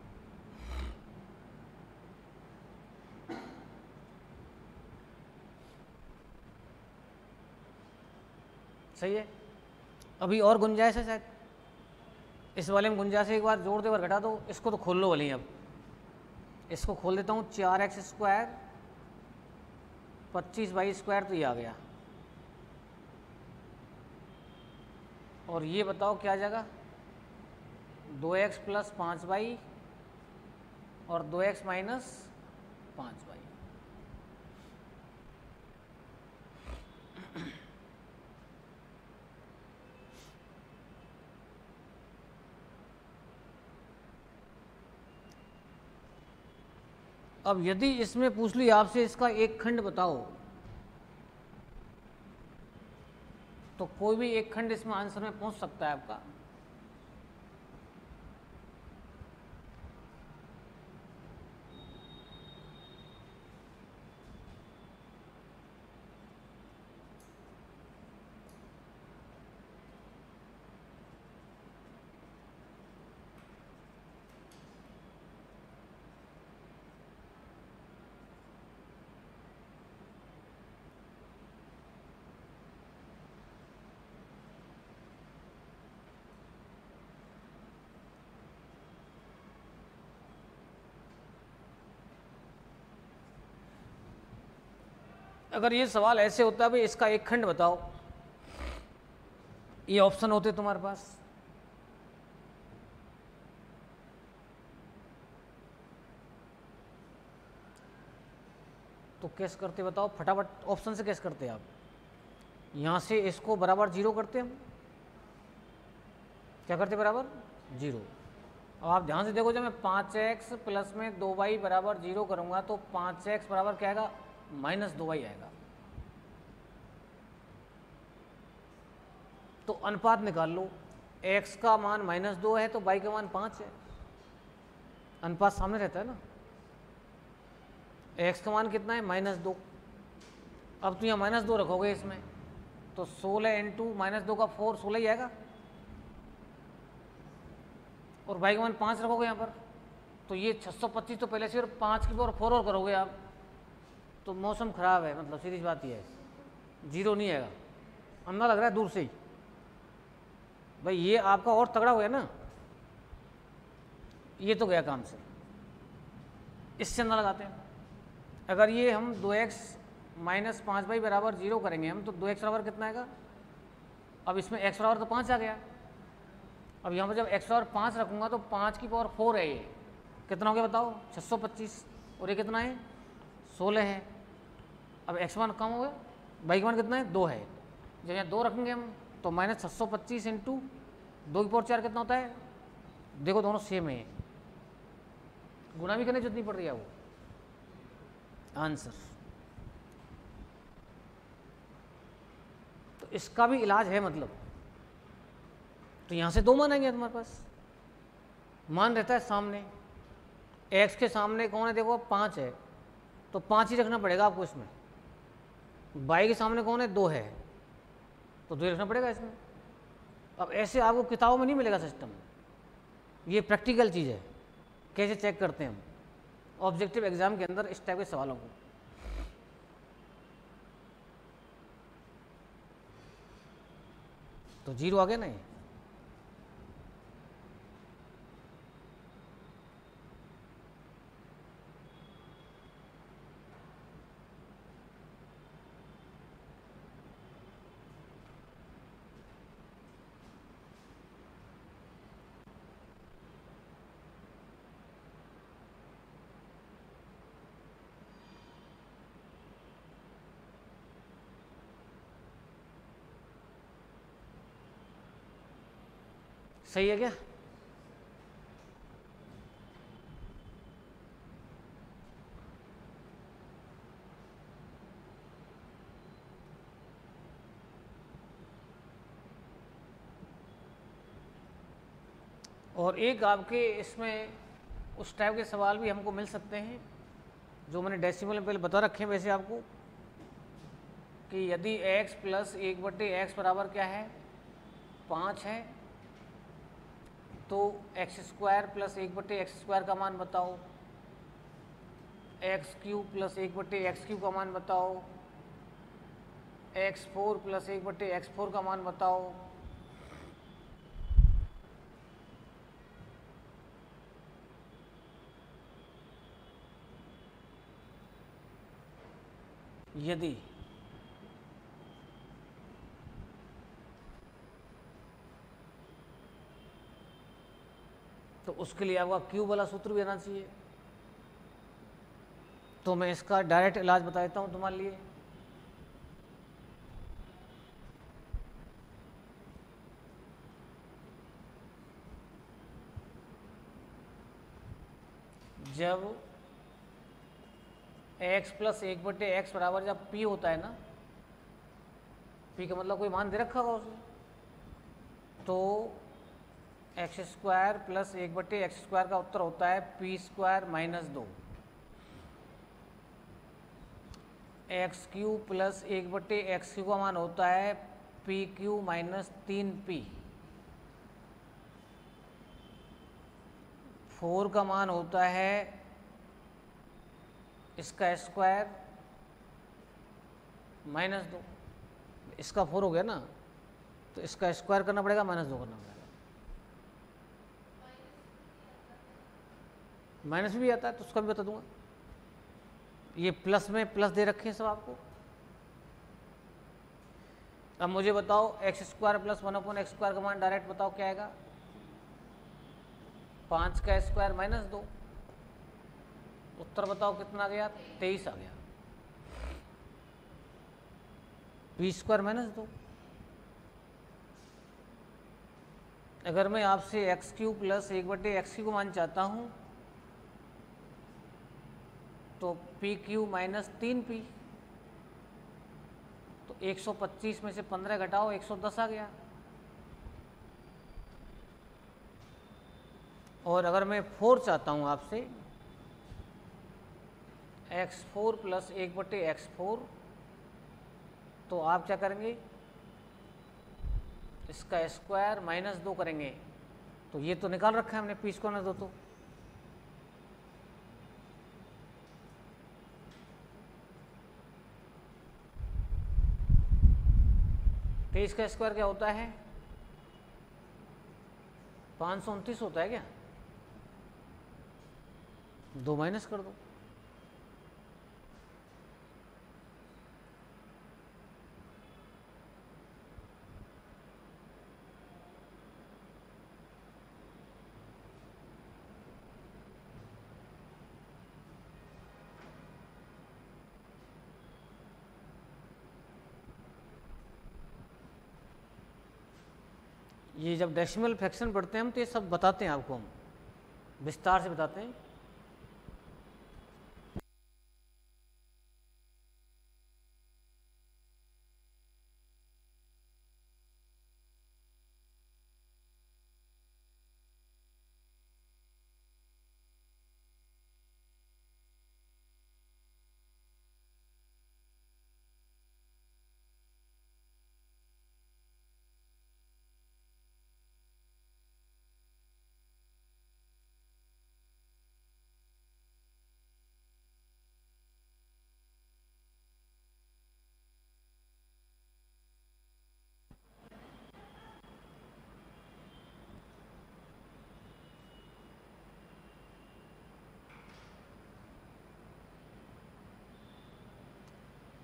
सही है। अभी और गुंजाइश है शायद इस वाले में, गुंजाइश है, एक बार जोड़ दो एक बार घटा दो। इसको तो खोल लो वाली, अब इसको खोल देता हूँ, चार एक्स स्क्वायर पच्चीस वाई स्क्वायर, तो ये आ गया। और ये बताओ क्या आ जाएगा, दो एक्स प्लस पाँच वाई और दो एक्स माइनस पाँच वाई। अब यदि इसमें पूछ ली आपसे इसका एक खंड बताओ, तो कोई भी एक खंड इसमें आंसर में पहुंच सकता है आपका। अगर ये सवाल ऐसे होता है भाई इसका एक खंड बताओ, ये ऑप्शन होते तुम्हारे पास, तो कैसे करते बताओ, फटाफट ऑप्शन से कैसे करते आप। यहां से इसको बराबर जीरो करते हम, क्या करते बराबर जीरो। अब आप ध्यान से देखो, जब मैं पाँच एक्स प्लस में दो वाई बराबर जीरो करूंगा तो पाँच एक्स बराबर क्या आएगा, माइनस दो वाई आएगा। तो अनुपात निकाल लो, x का मान माइनस दो है तो y का मान पाँच है, अनुपात सामने रहता है ना। x का मान कितना है, माइनस दो। अब तो यहाँ माइनस दो रखोगे इसमें, तो सोलह इंटू माइनस दो का फोर, सोलह ही आएगा। और y का मान पाँच रखोगे यहाँ पर, तो ये छः सौ पच्चीस तो पहले से, और पाँच की पावर फोर और करोगे आप, तो मौसम ख़राब है, मतलब सीधी बात ये है, जीरो नहीं आएगा। अंदर लग रहा है दूर से ही भाई, ये आपका और तगड़ा हो गया ना, ये तो गया काम से। इससे अंदर लगाते हैं, अगर ये हम दो एक्स माइनस पाँच वाई बराबर जीरो करेंगे हम, तो दो एक्स बराबर कितना आएगा, अब इसमें एक्स बराबर तो पाँच आ गया। अब यहाँ पर जब एक्स बराबर पाँच रखूँगा तो पाँच की पावर फोर है, ये कितना हो गया बताओ, छः सौ पच्चीस, और ये कितना है, सोलह है। अब एक्स मान कम हो गया, वाई का मान कितना है, दो है। जब यहाँ दो रखेंगे हम तो माइनस छः सौ पच्चीस इंटू दो की पावर चार कितना होता है, देखो दोनों सेम है, गुणा भी करने की जरूरत नहीं पड़ रही है वो आंसर। तो इसका भी इलाज है, मतलब तो यहां से दो मान आएंगे तुम्हारे पास, मान रहता है सामने, एक्स के सामने कौन है देखो, पाँच है, तो पाँच ही रखना पड़ेगा आपको इसमें, बाई के सामने कौन है, दो है, तो दो रखना पड़ेगा इसमें। अब ऐसे आपको किताबों में नहीं मिलेगा सिस्टम, ये प्रैक्टिकल चीज़ है, कैसे चेक करते हैं हम ऑब्जेक्टिव एग्जाम के अंदर इस टाइप के सवालों को। तो जीरो आ गया ना ये। सही है क्या? और एक आपके इसमें उस टाइप के सवाल भी हमको मिल सकते हैं जो मैंने डेसिमल में पहले बता रखे हैं वैसे आपको, कि यदि x प्लस एक बटे एक्स बराबर क्या है, पाँच है, तो एक्स स्क्वायर प्लस एक बटे एक्स स्क्वायर का मान बताओ, एक्स क्यूब प्लस एक बटे एक्स क्यूब का मान बताओ, एक्स फोर प्लस एक बटे एक्स फोर का मान बताओ। यदि तो उसके लिए आपका क्यूब वाला सूत्र भी आना चाहिए। तो मैं इसका डायरेक्ट इलाज बता देता हूं तुम्हारे लिए। जब x प्लस एक बटे एक्स बराबर जब p होता है ना, p का मतलब कोई मान दे रखा होगा उसने, तो एक्स स्क्वायर प्लस एक बटे एक्स स्क्वायर का उत्तर होता है पी स्क्वायर माइनस दो, एक्स क्यू प्लस एक बटे एक्स क्यू का मान होता है पी क्यू माइनस तीन पी, फोर का मान होता है इसका स्क्वायर माइनस दो, इसका फोर हो गया ना, तो इसका स्क्वायर करना पड़ेगा, माइनस दो करना पड़ेगा। माइनस भी आता है तो उसका भी बता दूंगा। ये प्लस में प्लस दे रखे हैं सब आपको। अब मुझे बताओ x square plus one upon x square का मान डायरेक्ट बताओ क्या आएगा, पाँच का स्क्वायर माइनस दो, उत्तर बताओ कितना आ गया, तेईस आ गया, पी स्क्वायर माइनस दो। अगर मैं आपसे एक्स क्यू प्लस एक बटे एक्स क्यू को मान चाहता हूं तो पी क्यू माइनस तीन पी, तो एक सौ पच्चीस में से पंद्रह घटाओ, एक सौ दस आ गया। और अगर मैं फोर चाहता हूं आपसे, एक्स फोर प्लस एक बटे एक्स फोर, तो आप क्या करेंगे, इसका स्क्वायर माइनस दो करेंगे। तो ये तो निकाल रखा है हमने पी स्क्वायर माइनस दो, तो तेईस का स्क्वायर क्या होता है, पाँच सौ उनतीस होता है क्या, दो माइनस कर दो, ये जब डेसिमल फ्रैक्शन पढ़ते हैं हम तो ये सब बताते हैं आपको, हम विस्तार से बताते हैं।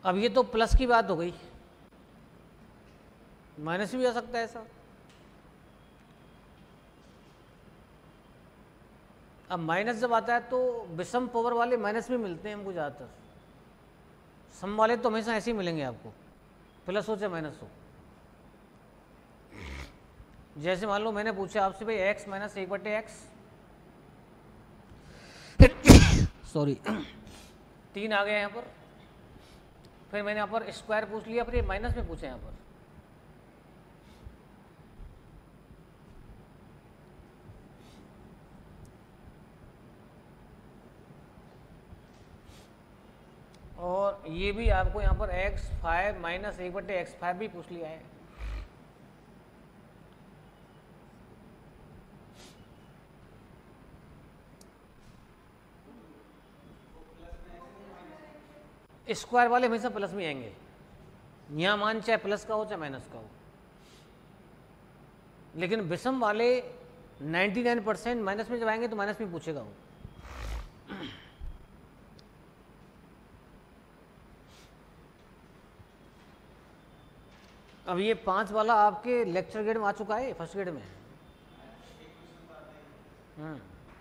अब ये तो प्लस की बात हो गई, माइनस भी आ सकता है ऐसा। अब माइनस जब आता है तो विषम पावर वाले माइनस भी मिलते हैं हमको ज़्यादातर, सम वाले तो हमेशा ऐसे ही मिलेंगे आपको, प्लस हो चाहे माइनस हो। जैसे मान लो मैंने पूछा आपसे भाई एक्स माइनस एक बटे एक्स, सॉरी तीन आ गया यहाँ पर, फिर मैंने यहाँ पर स्क्वायर पूछ लिया, फिर ये माइनस में पूछा यहाँ पर, और ये भी आपको यहाँ पर एक्स फाइव माइनस एक बटे एक्स फाइव भी पूछ लिया है। स्क्वायर वाले हमेशा प्लस में आएंगे, यहाँ मान चाहे प्लस का हो चाहे माइनस का हो, लेकिन विषम वाले निन्यानवे परसेंट माइनस में जब आएंगे तो माइनस में पूछेगा वो। अब ये पांच वाला आपके लेक्चर ग्रेड में आ चुका है, फर्स्ट ग्रेड में। हम्म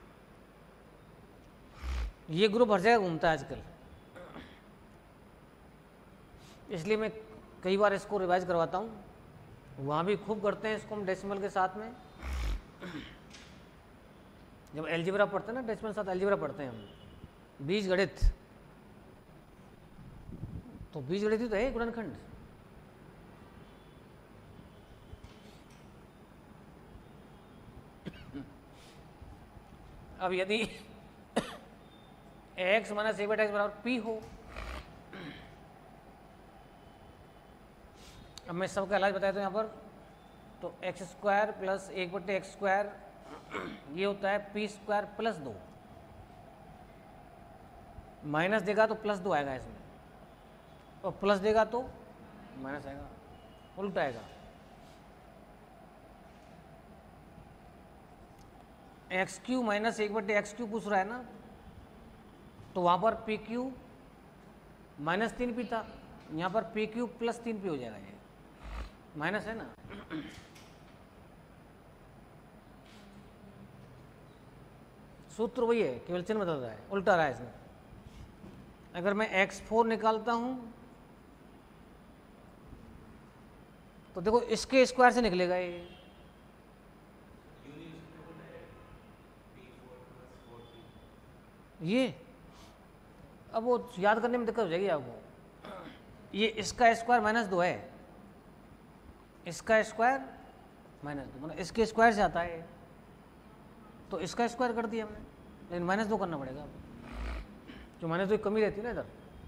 ये ग्रुप हर जगह घूमता है आजकल, इसलिए मैं कई बार इसको रिवाइज करवाता हूँ, वहाँ भी खूब करते हैं इसको हम डेसिमल के साथ में। जब एलजेब्रा पढ़ते हैं ना, डेसिमल के साथ एलजेब्रा पढ़ते हैं हम, बीजगणित, तो बीजगणित ही तो है गुणनखंड। अब यदि एक्स माइनस ए बटा एक्स बराबर पी हो, अब मैं सबका इलाज बताया तो यहाँ पर, तो एक्स स्क्वायर प्लस एक बटे एक्स स्क्वायर ये होता है पी स्क्वायर प्लस दो, माइनस देगा तो प्लस दो आएगा इसमें, और प्लस देगा तो माइनस आएगा, उल्टा आएगा। एक्स क्यू माइनस एक बटे एक्स क्यू पूछ रहा है ना, तो वहाँ पर पी क्यू माइनस तीन पी था, यहाँ पर पी क्यू प्लस तीन पी हो जाएगा, ये माइनस है ना। सूत्र वही है, केवल चिन्ह बदल रहा है, उल्टा रहा है इसमें। अगर मैं एक्स फोर निकालता हूँ तो देखो इसके स्क्वायर से निकलेगा ये, ये अब वो याद करने में दिक्कत हो जाएगी आपको। ये इसका स्क्वायर माइनस दो है, इसका स्क्वायर माइनस दो, मतलब इसके स्क्वायर से आता है, तो इसका स्क्वायर कर दिया हमने, लेकिन माइनस दो करना पड़ेगा, जो माइनस दो की कमी रहती है ना इधर।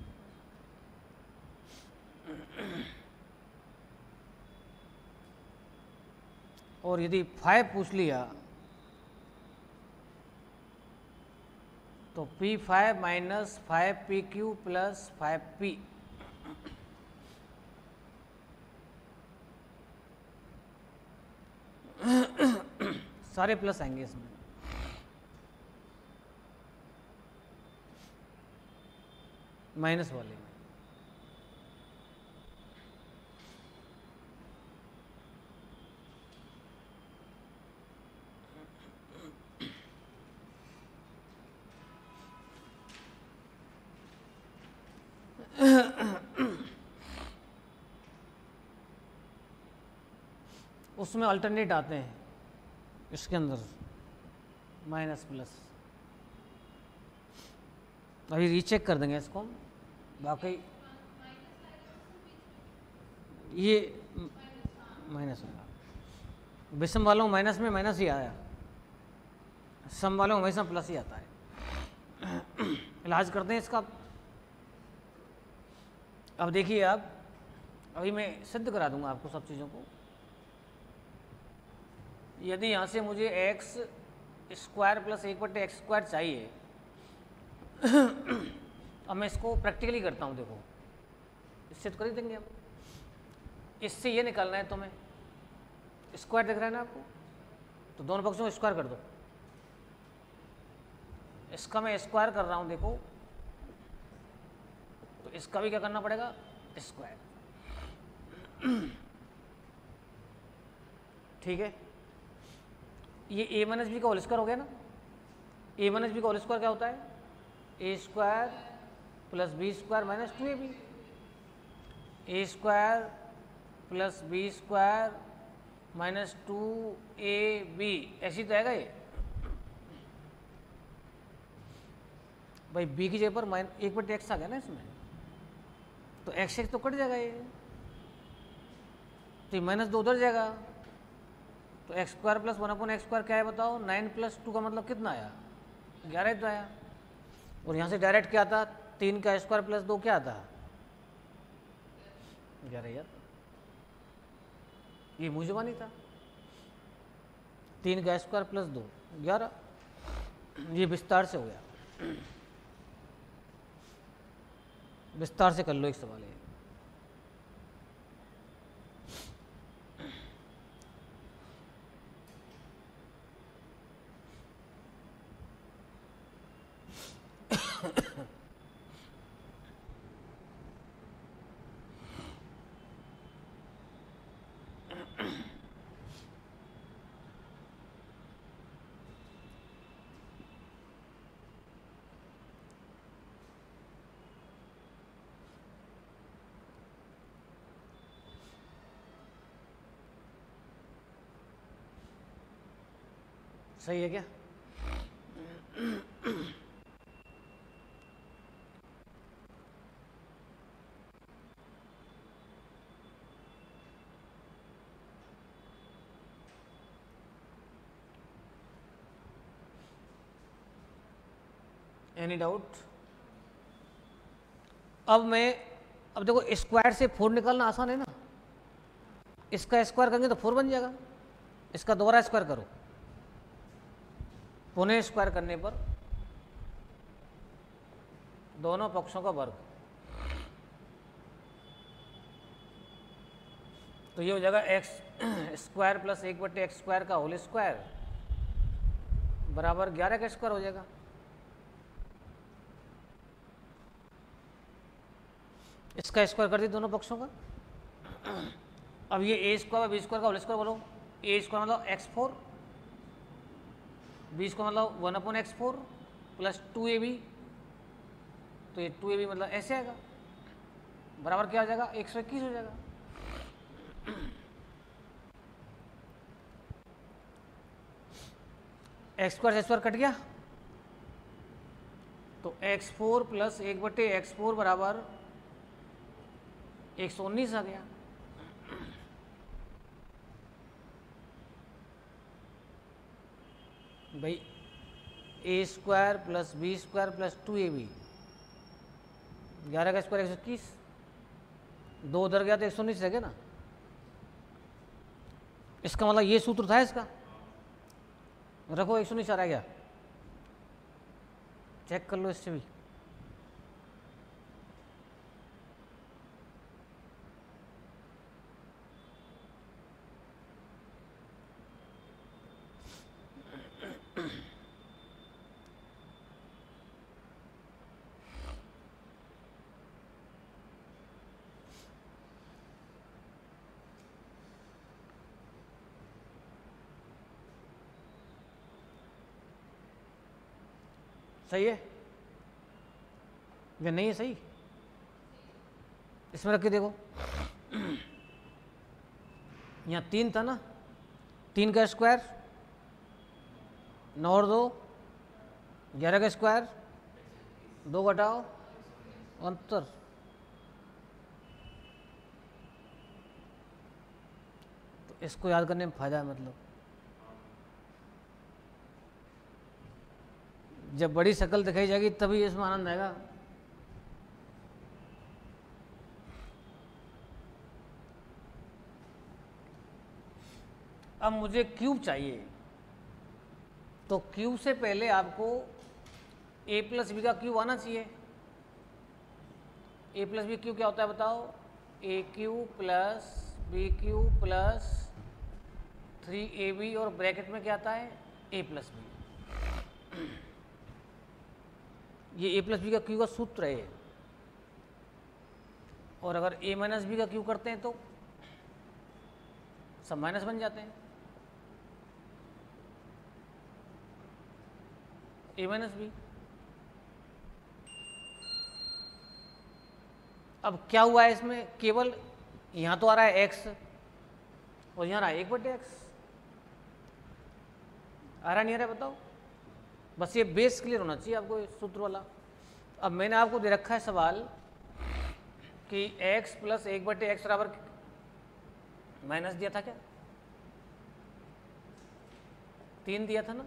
और यदि फाइव पूछ लिया तो p five minus five p cube plus five p, सारे प्लस आएंगे इसमें। माइनस वाले में उसमें अल्टरनेट आते हैं, इसके अंदर माइनस प्लस। अभी रीचेक कर देंगे इसको हम, बाकी ये माइनस होगा, विषम वालों माइनस में माइनस ही आया, सम वालों में हमेशा प्लस ही आता है। इलाज करते हैं इसका। अब देखिए आप, अभी मैं सिद्ध करा दूंगा आपको सब चीज़ों को। यदि यहाँ से मुझे एक्स स्क्वायर प्लस एक बटे एक्स स्क्वायर चाहिए, अब मैं इसको प्रैक्टिकली करता हूँ। देखो इससे तो कर ही देंगे हम, इससे ये निकालना है तुम्हें, स्क्वायर दिख रहा है ना आपको, तो दोनों पक्षों को स्क्वायर कर दो। इसका मैं स्क्वायर कर रहा हूँ, देखो तो इसका भी क्या करना पड़ेगा, स्क्वायर। ठीक है, ये ए माइनस बी का होल स्क्वायर हो गया ना। ए माइनस बी का होल स्क्वायर क्या होता है, a square plus B square minus two A b. A square plus B square minus two A b, ऐसी तो आएगा ये भाई। बी की जगह पर माइन एक बटे एक्स आ गया ना इसमें, तो एक्स एक्स तो कट जाएगा ये, तो ये माइनस दो उधर जाएगा, तो x square plus one upon x square क्या है बताओ, नाइन प्लस टू का मतलब कितना आया, ग्यारह तो आया। और यहाँ से डायरेक्ट क्या आता, तीन का स्क्वायर प्लस दो क्या आता, ग्यारह यार। ये मुँह जुबानी था, तीन का स्क्वायर प्लस दो ग्यारह, ये विस्तार से हो गया। विस्तार से कर लो एक सवाल है। सही है क्या, एनी डाउट। अब मैं, अब देखो स्क्वायर से फोर निकालना आसान है ना, इसका स्क्वायर करेंगे तो फोर बन जाएगा, इसका दोबारा स्क्वायर करो, पुनः स्क्वायर करने पर दोनों पक्षों का वर्ग, तो ये हो जाएगा एक्स स्क्वायर प्लस एक बटे एक्स स्क्वायर का होल स्क्वायर बराबर ग्यारह का स्क्वायर हो जाएगा। इसका स्क्वायर कर दी दोनों पक्षों का। अब ये ए स्क्वायर बी स्क्वायर का होल स्क्वायर बोलो, ए स्क्वायर मतलब एक्स फोर, बी स्क्वायर मतलब one upon x four plus two A B, तो ये टू ए बी मतलब ऐसे आएगा, बराबर क्या हो जाएगा, एक सौ इक्कीस हो जाएगा। एक्स स्क्वायर से स्क्वायर कट गया, तो एक्स फोर प्लस एक बटे एक्स फोर बराबर एक सौ उन्नीस आ गया। भाई ए square plus B square plus two ए बी, ग्यारह का स्क्वायर एक सौ इक्कीस, दो उधर गया तो एक सौ उन्नीस रह गया ना। इसका मतलब ये सूत्र था इसका, रखो एक सौ उन्नीस आ रहा गया, चेक कर लो इससे भी। सही है या नहीं है, सही, इसमें रख के देखो। यहाँ तीन था ना, तीन का स्क्वायर, नौ और दो ग्यारह का स्क्वायर, दो घटाओ अंतर, तो इसको याद करने में फायदा है। मतलब जब बड़ी शक्ल दिखाई जाएगी तभी इसमें आनंद आएगा। अब मुझे क्यूब चाहिए, तो क्यूब से पहले आपको ए प्लस बी का क्यूब आना चाहिए। ए प्लस बी क्यूब क्या होता है बताओ, a cube plus b cube plus three a b और ब्रैकेट में क्या आता है, ए प्लस बी। ये ए प्लस बी का क्यू का सूत्र है। और अगर ए माइनस बी का क्यू करते हैं तो सब माइनस बन जाते हैं, ए माइनस बी। अब क्या हुआ है इसमें, केवल यहाँ तो आ रहा है एक्स और यहाँ आ रहा है एक बटे एक्स, आ रहा नहीं आ रहा बताओ, बस ये बेस क्लियर होना चाहिए आपको ये सूत्र वाला। अब मैंने आपको दे रखा है सवाल कि x प्लस एक बटे एक्स बराबर माइनस दिया था क्या, तीन दिया था ना।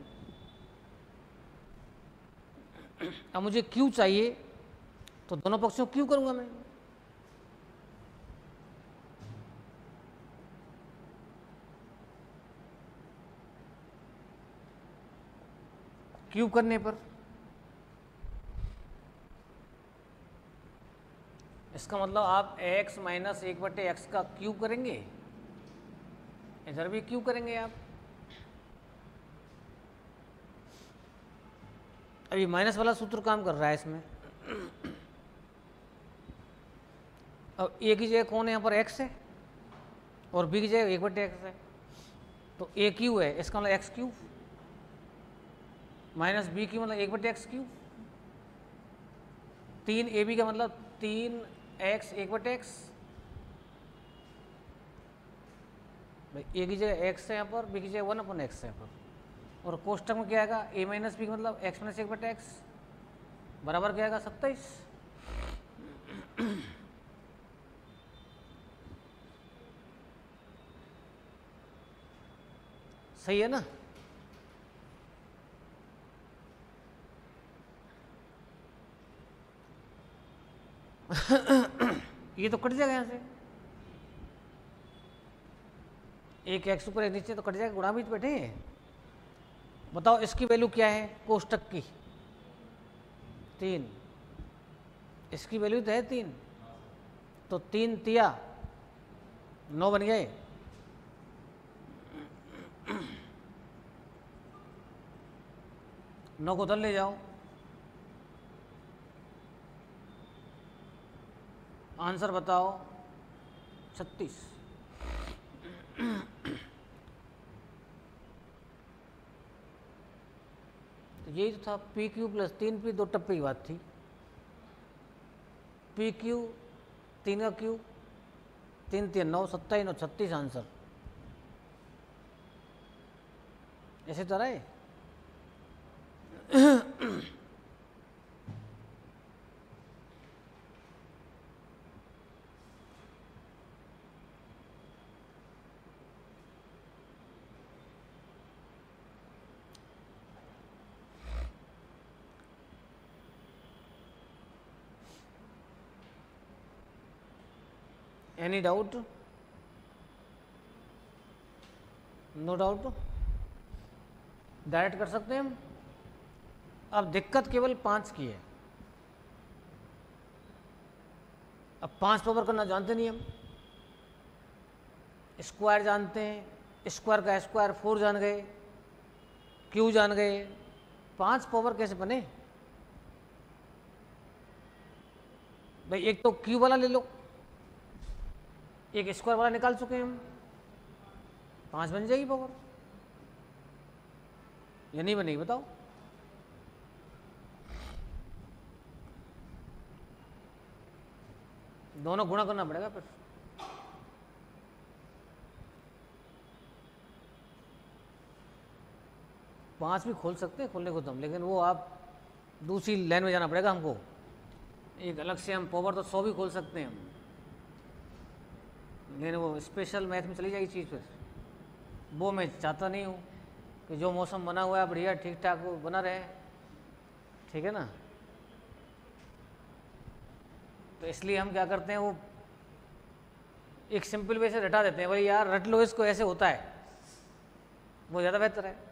अब मुझे q चाहिए तो दोनों पक्षों q करूंगा मैं, q करने पर इसका मतलब आप x माइनस एक बटे एक्स का क्यू करेंगे, इधर भी क्यू करेंगे आप। अभी माइनस वाला सूत्र काम कर रहा है इसमें। अब ए की जगह कौन है यहाँ पर, एक्स है, और बी की जगह एक बटे एक्स है, तो ए क्यू है, इसका मतलब x cube minus b cube मतलब एक बटे एक्स क्यू। तीन ए बी का मतलब तीन एक्स एक बटे एक्स, भाई ए की जगह एक्स है यहाँ पर, बी की जगह वन अपन एक्स है यहाँ पर, और कोष्टक में क्या आएगा, ए माइनस बी का मतलब एक्स माइनस एक बटे एक्स बराबर क्या आएगा, सत्ताईस। सही है ना। ये तो कट जाएगा यहाँ से, एक एक्स ऊपर एक नीचे तो कट जाएगा, गुणा भी तो बैठे हैं। बताओ इसकी वैल्यू क्या है कोष्टक की, तीन, इसकी वैल्यू तो है तीन, तो तीन तिया नौ बन गए। नौ को उधर ले जाओ, आंसर बताओ छत्तीस। तो यही तो था, पी क्यू प्लस तीन पी, दो टप्पे की बात थी। पी क्यू तीन का क्यू, तीन तीन नौ, सत्ताईस नौ छत्तीस आंसर। ऐसे तो रहा है। Any doubt, no doubt, direct कर सकते हैं हम। अब दिक्कत केवल पांच की है, अब पांच पावर करना जानते नहीं हम, स्क्वायर जानते हैं, स्क्वायर का स्क्वायर फोर जान गए, क्यू जान गए, पांच पावर कैसे बने भाई। एक तो क्यू वाला ले लो, एक स्क्वायर वाला निकाल चुके हैं हम, पांच बन जाएगी पावर, या नहीं बनेगी बताओ। दोनों गुणा करना पड़ेगा फिर। पांच भी खोल सकते हैं, खोलने को तो हम, लेकिन वो आप दूसरी लाइन में जाना पड़ेगा हमको, एक अलग से हम पावर तो सौ भी खोल सकते हैं हम, लेकिन वो स्पेशल मैथ में चली जाएगी चीज़, फिर वो मैं चाहता नहीं हूँ कि जो मौसम बना हुआ है बढ़िया ठीक ठाक वो बना रहे, ठीक है ना। तो इसलिए हम क्या करते हैं, वो एक सिंपल वे से रटा देते हैं, भाई यार रट लो इसको, ऐसे होता है, वो ज़्यादा बेहतर है।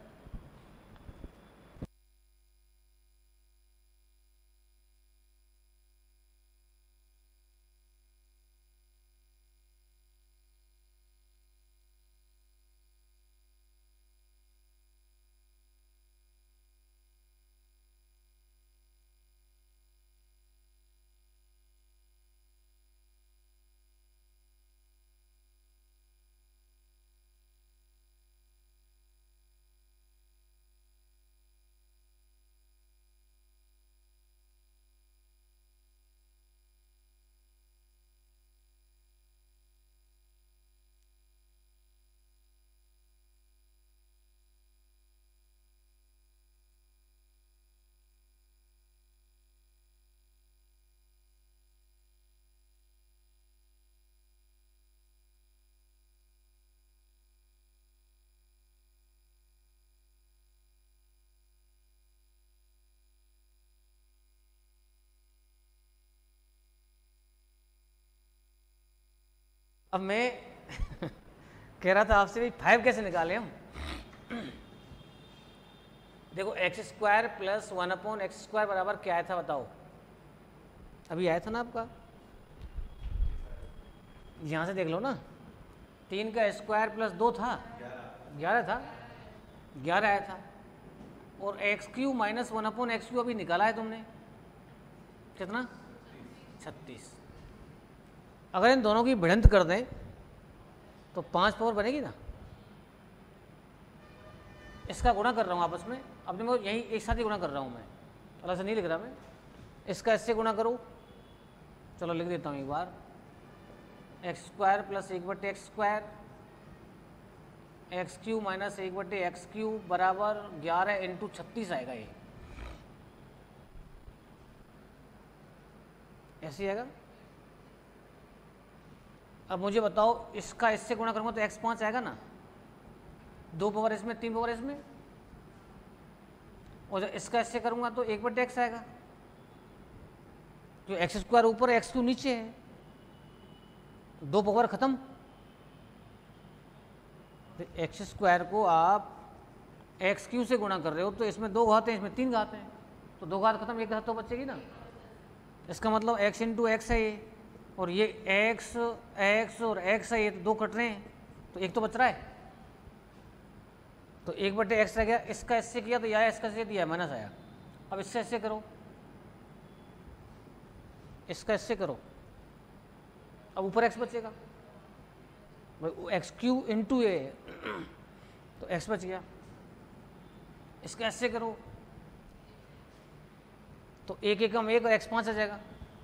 अब मैं कह रहा था आपसे भी फाइव कैसे निकालें हम। देखो x square plus one upon x square बराबर क्या आया था बताओ, अभी आया था ना आपका, यहाँ से देख लो ना, तीन का स्क्वायर प्लस दो था, ग्यारह था, ग्यारह आया था। और x cube minus one upon x cube अभी निकाला है तुमने, कितना, छत्तीस। अगर इन दोनों की भिड़ंत कर दें तो पाँच पावर बनेगी ना। इसका गुणा कर रहा हूँ आपस में, अपने को यही एक साथ ही गुणा कर रहा हूँ मैं, अलग से नहीं लिख रहा मैं। इसका इससे गुणा करूँ, चलो लिख देता हूँ एक बार, एक्स स्क्वायर प्लस एक बटे x square x cube minus एक बटे एक्स क्यू बराबर ग्यारह इंटू छत्तीस आएगा, ये ऐसे आएगा। अब मुझे बताओ इसका इससे गुणा करूँगा तो एक्स पाँच आएगा ना, दो पावर इसमें तीन पावर इसमें, और जब इसका इससे करूँगा तो एक बटे एक्स आएगा, जो एक्स स्क्वायर ऊपर एक्स क्यू नीचे है, तो दो पावर खत्म। तो एक्स स्क्वायर को आप एक्स क्यू से गुणा कर रहे हो तो इसमें दो घात हैं, इसमें तीन घात हैं, तो दो घात खत्म, एक घात तो बचेगी ना। इसका मतलब एक्स इंटू एक्स है ये, और ये एक्स एक्स और एक्स है ये, तो दो कट रहे हैं, तो एक तो बच रहा है, तो एक बटे एक्स रह गया। इसका इससे किया तो यह आया, इसका इससे दिया माइनस आया। अब इससे इससे करो, इसका इससे करो, अब ऊपर एक्स बचेगा, एक्स क्यू इंटू ए तो एक्स बच गया। इसका ऐसे करो तो एक एकम एक और एक्स पाँच आ जाएगा,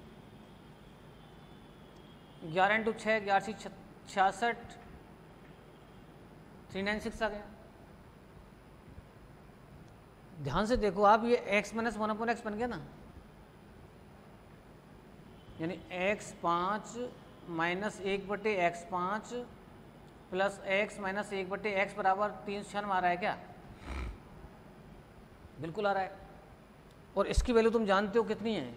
ग्यारह इंटू छः ग्यारह सी छियासठ, थ्री नाइन सिक्स आ गया। ध्यान से देखो आप, ये x minus one upon x बन गया ना, यानी एक्स पाँच माइनस एक बटे एक्स पाँच प्लस एक्स माइनस एक बटे एक्स बराबर तीन सौ छियानवे आ रहा है क्या? बिल्कुल आ रहा है। और इसकी वैल्यू तुम जानते हो कितनी है?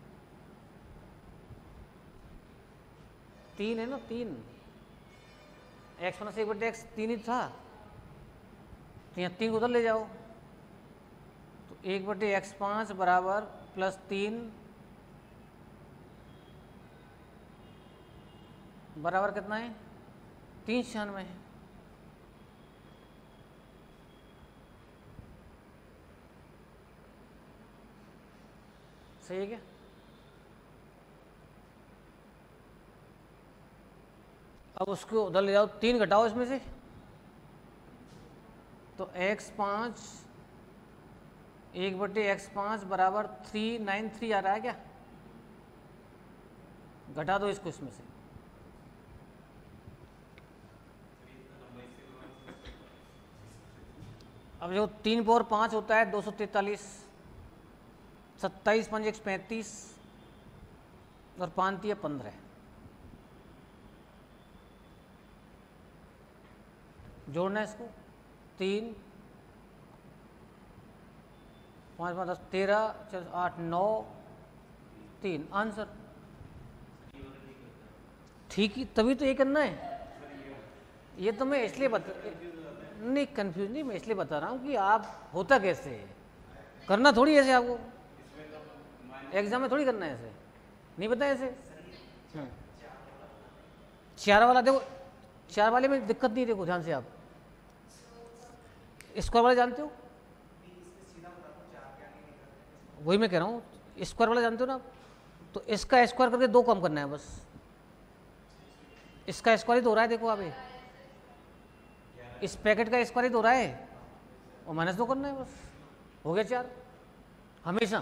तीन है ना, तीन। एक्स माइनस एक बटे एक्स तीन ही था, तो यहाँ तीन को उधर ले जाओ, तो एक बटे एक्स पाँच बराबर प्लस तीन बराबर कितना है? तीन छियानवे है। सही है क्या? अब उसको उधर ले जाओ, तीन घटाओ इसमें से, तो एक्स पाँच एक बटे एक्स पाँच बराबर थ्री नाइन थ्री आ रहा है क्या? घटा दो इसको इसमें से, अब जो तीन पावर पाँच होता है दो सौ तैंतालीस, सत्ताईस पंच एक पैंतीस और पाँच है पंद्रह। जोड़ना है इसको, तीन पाँच पाँच दस तेरह चल आठ नौ तीन, आंसर ठीक ही, तभी तो ये करना है। ये तो मैं इसलिए बता नहीं, कंफ्यूज नहीं, मैं इसलिए बता रहा हूँ कि आप होता कैसे है, करना थोड़ी ऐसे, आपको एग्जाम में थोड़ी करना है ऐसे, नहीं पता ऐसे। चार वाला देखो, चार वाले में दिक्कत नहीं, देखो ध्यान से आप, स्क्वायर वाला जानते हो, वही मैं कह रहा हूँ, स्क्वायर वाला जानते हो ना आप, तो इसका स्क्वायर करके दो कम करना है बस, इसका स्क्वायर ही तो हो रहा है, देखो आप ये इस पैकेट का स्क्वायर ही तो हो रहा है, और माइनस दो करना है बस, हो गया चार। हमेशा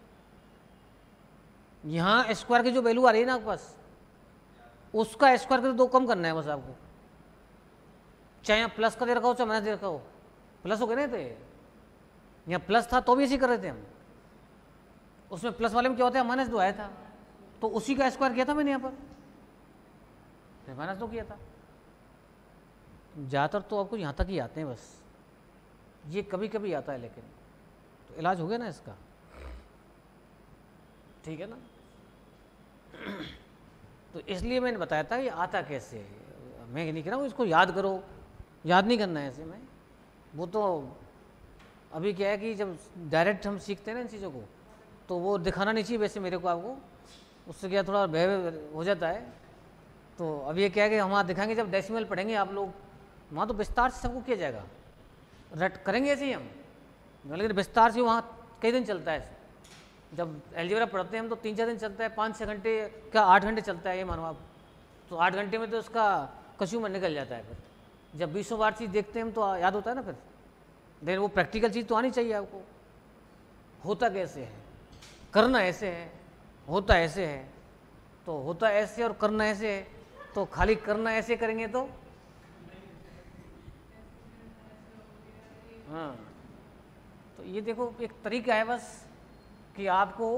यहाँ स्क्वायर की जो वैल्यू आ रही है ना आपके पास, उसका स्क्वायर करके दो कम करना है बस आपको, चाहे यहाँ प्लस का दे रखा हो चाहे माइनस दे रखा हो, प्लस हो गया ना, तो यहाँ प्लस था तो भी इसी कर रहे थे हम, उसमें प्लस वाले में क्या होता है, माइनस दो आया था, तो उसी का स्क्वायर किया था मैंने यहाँ पर, माइनस दो किया था। ज़्यादातर तो आपको यहाँ तक ही आते हैं बस, ये कभी कभी आता है, लेकिन तो इलाज हो गया ना इसका, ठीक है ना। तो इसलिए मैंने बताया था ये आता कैसे है। मैं नहीं कह रहा हूँ इसको याद करो, याद नहीं करना है ऐसे में, वो तो अभी क्या है कि जब डायरेक्ट हम सीखते हैं ना इन चीज़ों को तो वो दिखाना नहीं चाहिए वैसे मेरे को आपको, उससे क्या थोड़ा भय हो जाता है। तो अब ये क्या है कि हम वहाँ दिखाएंगे, जब डेसिमल पढ़ेंगे आप लोग वहाँ तो विस्तार से सबको किया जाएगा, रट करेंगे ऐसे ही हम, लेकिन विस्तार से वहाँ कई दिन चलता है। जब एलजेब्रा पढ़ते हैं हम तो तीन चार दिन चलता है, पाँच छः घंटे क्या आठ घंटे चलता है ये मानो आप, तो आठ घंटे में तो उसका कस्यूमर निकल जाता है। फिर जब बीसों बार चीज़ देखते हैं हम तो याद होता है ना फिर, लेकिन वो प्रैक्टिकल चीज़ तो आनी चाहिए आपको। होता कैसे है, करना ऐसे है, होता ऐसे है, तो होता ऐसे और करना ऐसे है, तो खाली करना ऐसे करेंगे तो हाँ, तो ये देखो एक तरीका है बस कि आपको,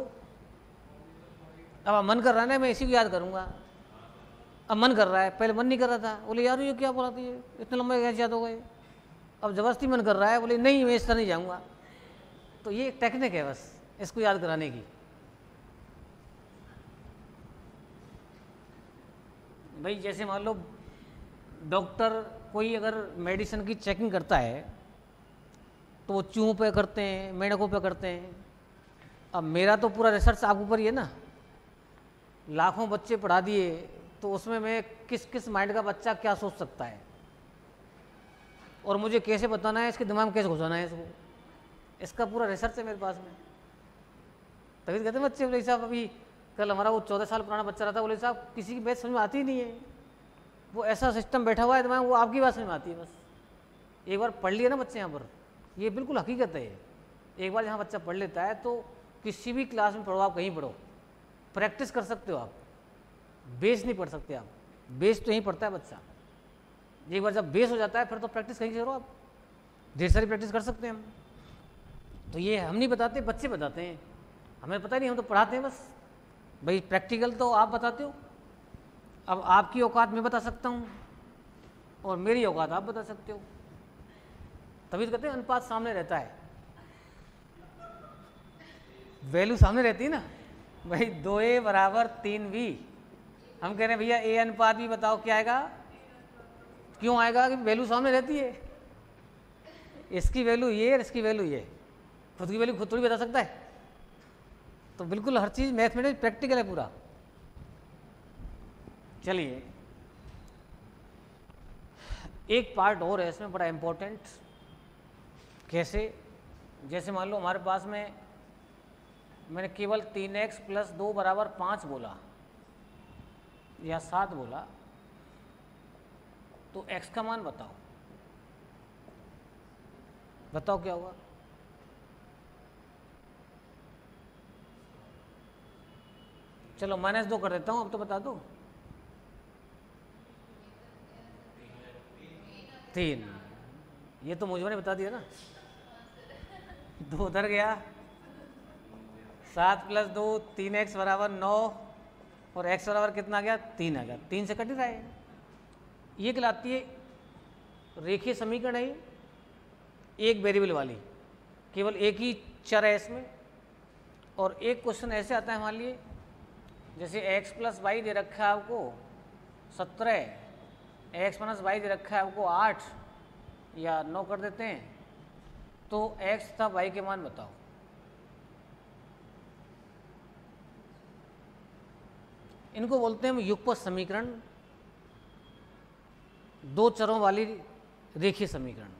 अब मन कर रहा है ना मैं इसी को याद करूँगा, अब मन कर रहा है, पहले मन नहीं कर रहा था, बोले यार ये क्या बोला था, ये इतने लंबे कैसे याद हो गए, अब ज़बरदस्ती मन कर रहा है, बोले नहीं मैं इस तरह नहीं जाऊँगा। तो ये एक टेक्निक है बस इसको याद कराने की। भाई जैसे मान लो डॉक्टर कोई अगर मेडिसिन की चेकिंग करता है तो वो चूहों पे करते हैं, मेंढकों पे करते हैं। अब मेरा तो पूरा रिसर्च आपके ऊपर ही है ना, लाखों बच्चे पढ़ा दिए, तो उसमें मैं किस किस माइंड का बच्चा क्या सोच सकता है और मुझे कैसे बताना है, इसके दिमाग में कैसे घुसाना है इसको, इसका पूरा रिसर्च है मेरे पास में। तभी कहते हैं बच्चे, बोले साहब अभी कल हमारा वो चौदह साल पुराना बच्चा रहता, बोले साहब किसी की बात समझ में आती ही नहीं है, वो ऐसा सिस्टम बैठा हुआ है दिमाग, वो आपकी बात समझ में आती है बस। एक बार पढ़ लिया ना बच्चे यहाँ पर, ये बिल्कुल हकीकत है। एक बार यहाँ बच्चा पढ़ लेता है तो किसी भी क्लास में पढ़ो आप, कहीं पढ़ो, प्रैक्टिस कर सकते हो आप, बेस नहीं पढ़ सकते आप, बेस तो यहीं पढ़ता है बच्चा। एक बार जब बेस हो जाता है फिर तो प्रैक्टिस कहीं करो आप, ढेर सारी प्रैक्टिस कर सकते हैं हम। तो ये हम नहीं बताते, बच्चे बताते हैं, हमें पता नहीं, हम तो पढ़ाते हैं बस। भाई प्रैक्टिकल तो आप बताते हो, अब आपकी औकात मैं बता सकता हूँ और मेरी औकात आप बता सकते हो, तभी तो कहते हैं अनुपात सामने रहता है, वैल्यू सामने रहती है ना। भाई दो ए बराबर तीन बी, हम कह रहे हैं भैया ए अनुपात भी बताओ क्या आएगा, क्यों आएगा कि वैल्यू सामने रहती है, इसकी वैल्यू ये और इसकी वैल्यू ये, खुद की वैल्यू खुद थोड़ी बता सकता है। तो बिल्कुल हर चीज़ मैथमेटिक्स प्रैक्टिकल है पूरा। चलिए एक पार्ट और है इसमें बड़ा इम्पोर्टेंट, कैसे, जैसे मान लो हमारे पास में मैंने केवल तीन एक्स प्लस दो बराबर पाँच बोला या सात बोला, तो x का मान बताओ, बताओ क्या होगा। चलो माइनस दो कर देता हूँ, अब तो बता दो। तीन, ये तो मुझे ने बता दिया ना, दो उधर गया, सात प्लस दो, तीन एक्स बराबर नौ, और एक्स बराबर कितना आ गया, तीन आ गया, तीन से कट ही रहा है। ये कहलाती है रेखीय समीकरण है, एक वेरिएबल वाली, केवल एक ही चर है इसमें। और एक क्वेश्चन ऐसे आता है हमारे लिए, जैसे x प्लस वाई दे रखा है आपको सत्रह, एक्स माइनस वाई दे रखा है आपको आठ या नौ कर देते हैं, तो x तथा y के मान बताओ। इनको बोलते हैं हम युगपत समीकरण, दो चरों वाली रेखीय समीकरण।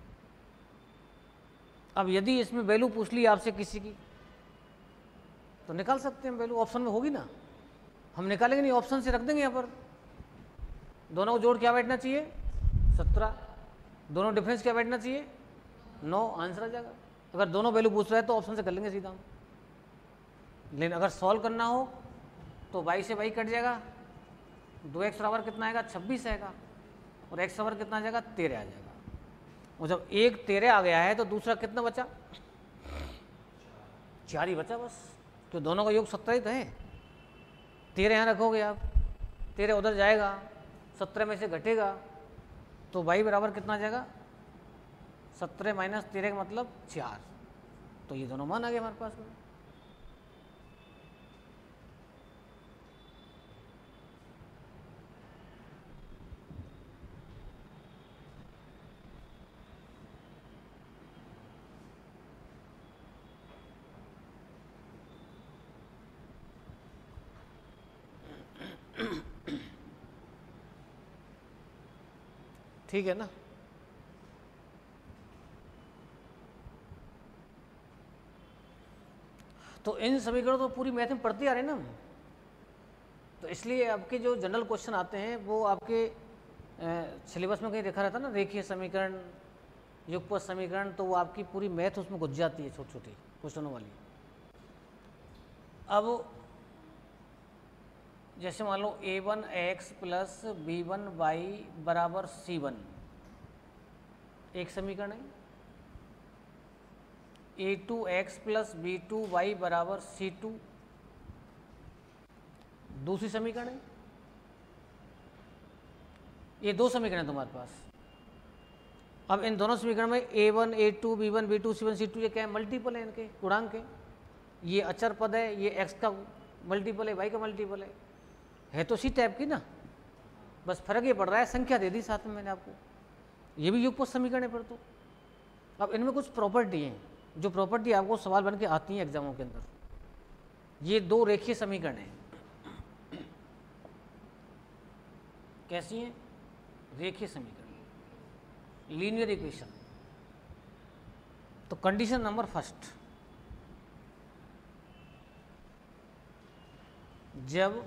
अब यदि इसमें वैल्यू पूछ ली आपसे किसी की तो निकाल सकते हैं, वैल्यू ऑप्शन में होगी ना, हम निकालेंगे नहीं, ऑप्शन से रख देंगे यहाँ पर। दोनों को जोड़ क्या बैठना चाहिए, सत्रह, दोनों डिफरेंस क्या बैठना चाहिए, नौ, आंसर आ जाएगा। अगर दोनों वैल्यू पूछ रहा है तो ऑप्शन से कर लेंगे सीधा हम। लेकिन अगर सॉल्व करना हो तो वाई से वाई कट जाएगा, दो एक्स बराबर कितना आएगा, छब्बीस आएगा, और एक्स बराबर कितना आ जाएगा, तेरह आ जाएगा। और जब एक तेरह आ गया है तो दूसरा कितना बचा, चार ही बचा बस, तो दोनों का योग सत्रह ही तो है। तेरह यहाँ रखोगे आप, तेरह उधर जाएगा, सत्रह में से घटेगा, तो वाई बराबर कितना आ जाएगा, सत्रह माइनस तेरह का मतलब चार। तो ये दोनों मान आ गए हमारे पास में। ठीक है ना। तो इन समीकरणों तो पूरी मैथ में पढ़ते आ रहे हैं ना हम, तो इसलिए आपके जो जनरल क्वेश्चन आते हैं वो आपके सिलेबस में कहीं देखा रहता है ना, रेखीय समीकरण, युगपथ समीकरण, तो वो आपकी पूरी मैथ उसमें घुस जाती है छोटी छोटी क्वेश्चनों वाली। अब जैसे मान लो a one x plus b one y बराबर सी वन, एक समीकरण है। A two x plus b two y बराबर सी टू, दूसरी समीकरण है। ये दो समीकरण है तुम्हारे पास। अब इन दोनों समीकरण में a one a two b one b two c one c two ये क्या है, मल्टीपल है इनके, गुणांक है। ये अचर पद है, ये एक्स का मल्टीपल है, वाई का मल्टीपल है है तो सी टाइप की ना, बस फर्क ये पड़ रहा है संख्या दे दी साथ में मैंने आपको। ये भी युगपथ समीकरण है फिर तो। अब इनमें कुछ प्रॉपर्टी हैं, जो प्रॉपर्टी आपको सवाल बन के आती हैं एग्जामों के अंदर। ये दो रेखीय समीकरण हैं। कैसी हैं? रेखीय समीकरण, लीनियर इक्वेशन। तो कंडीशन नंबर फर्स्ट, जब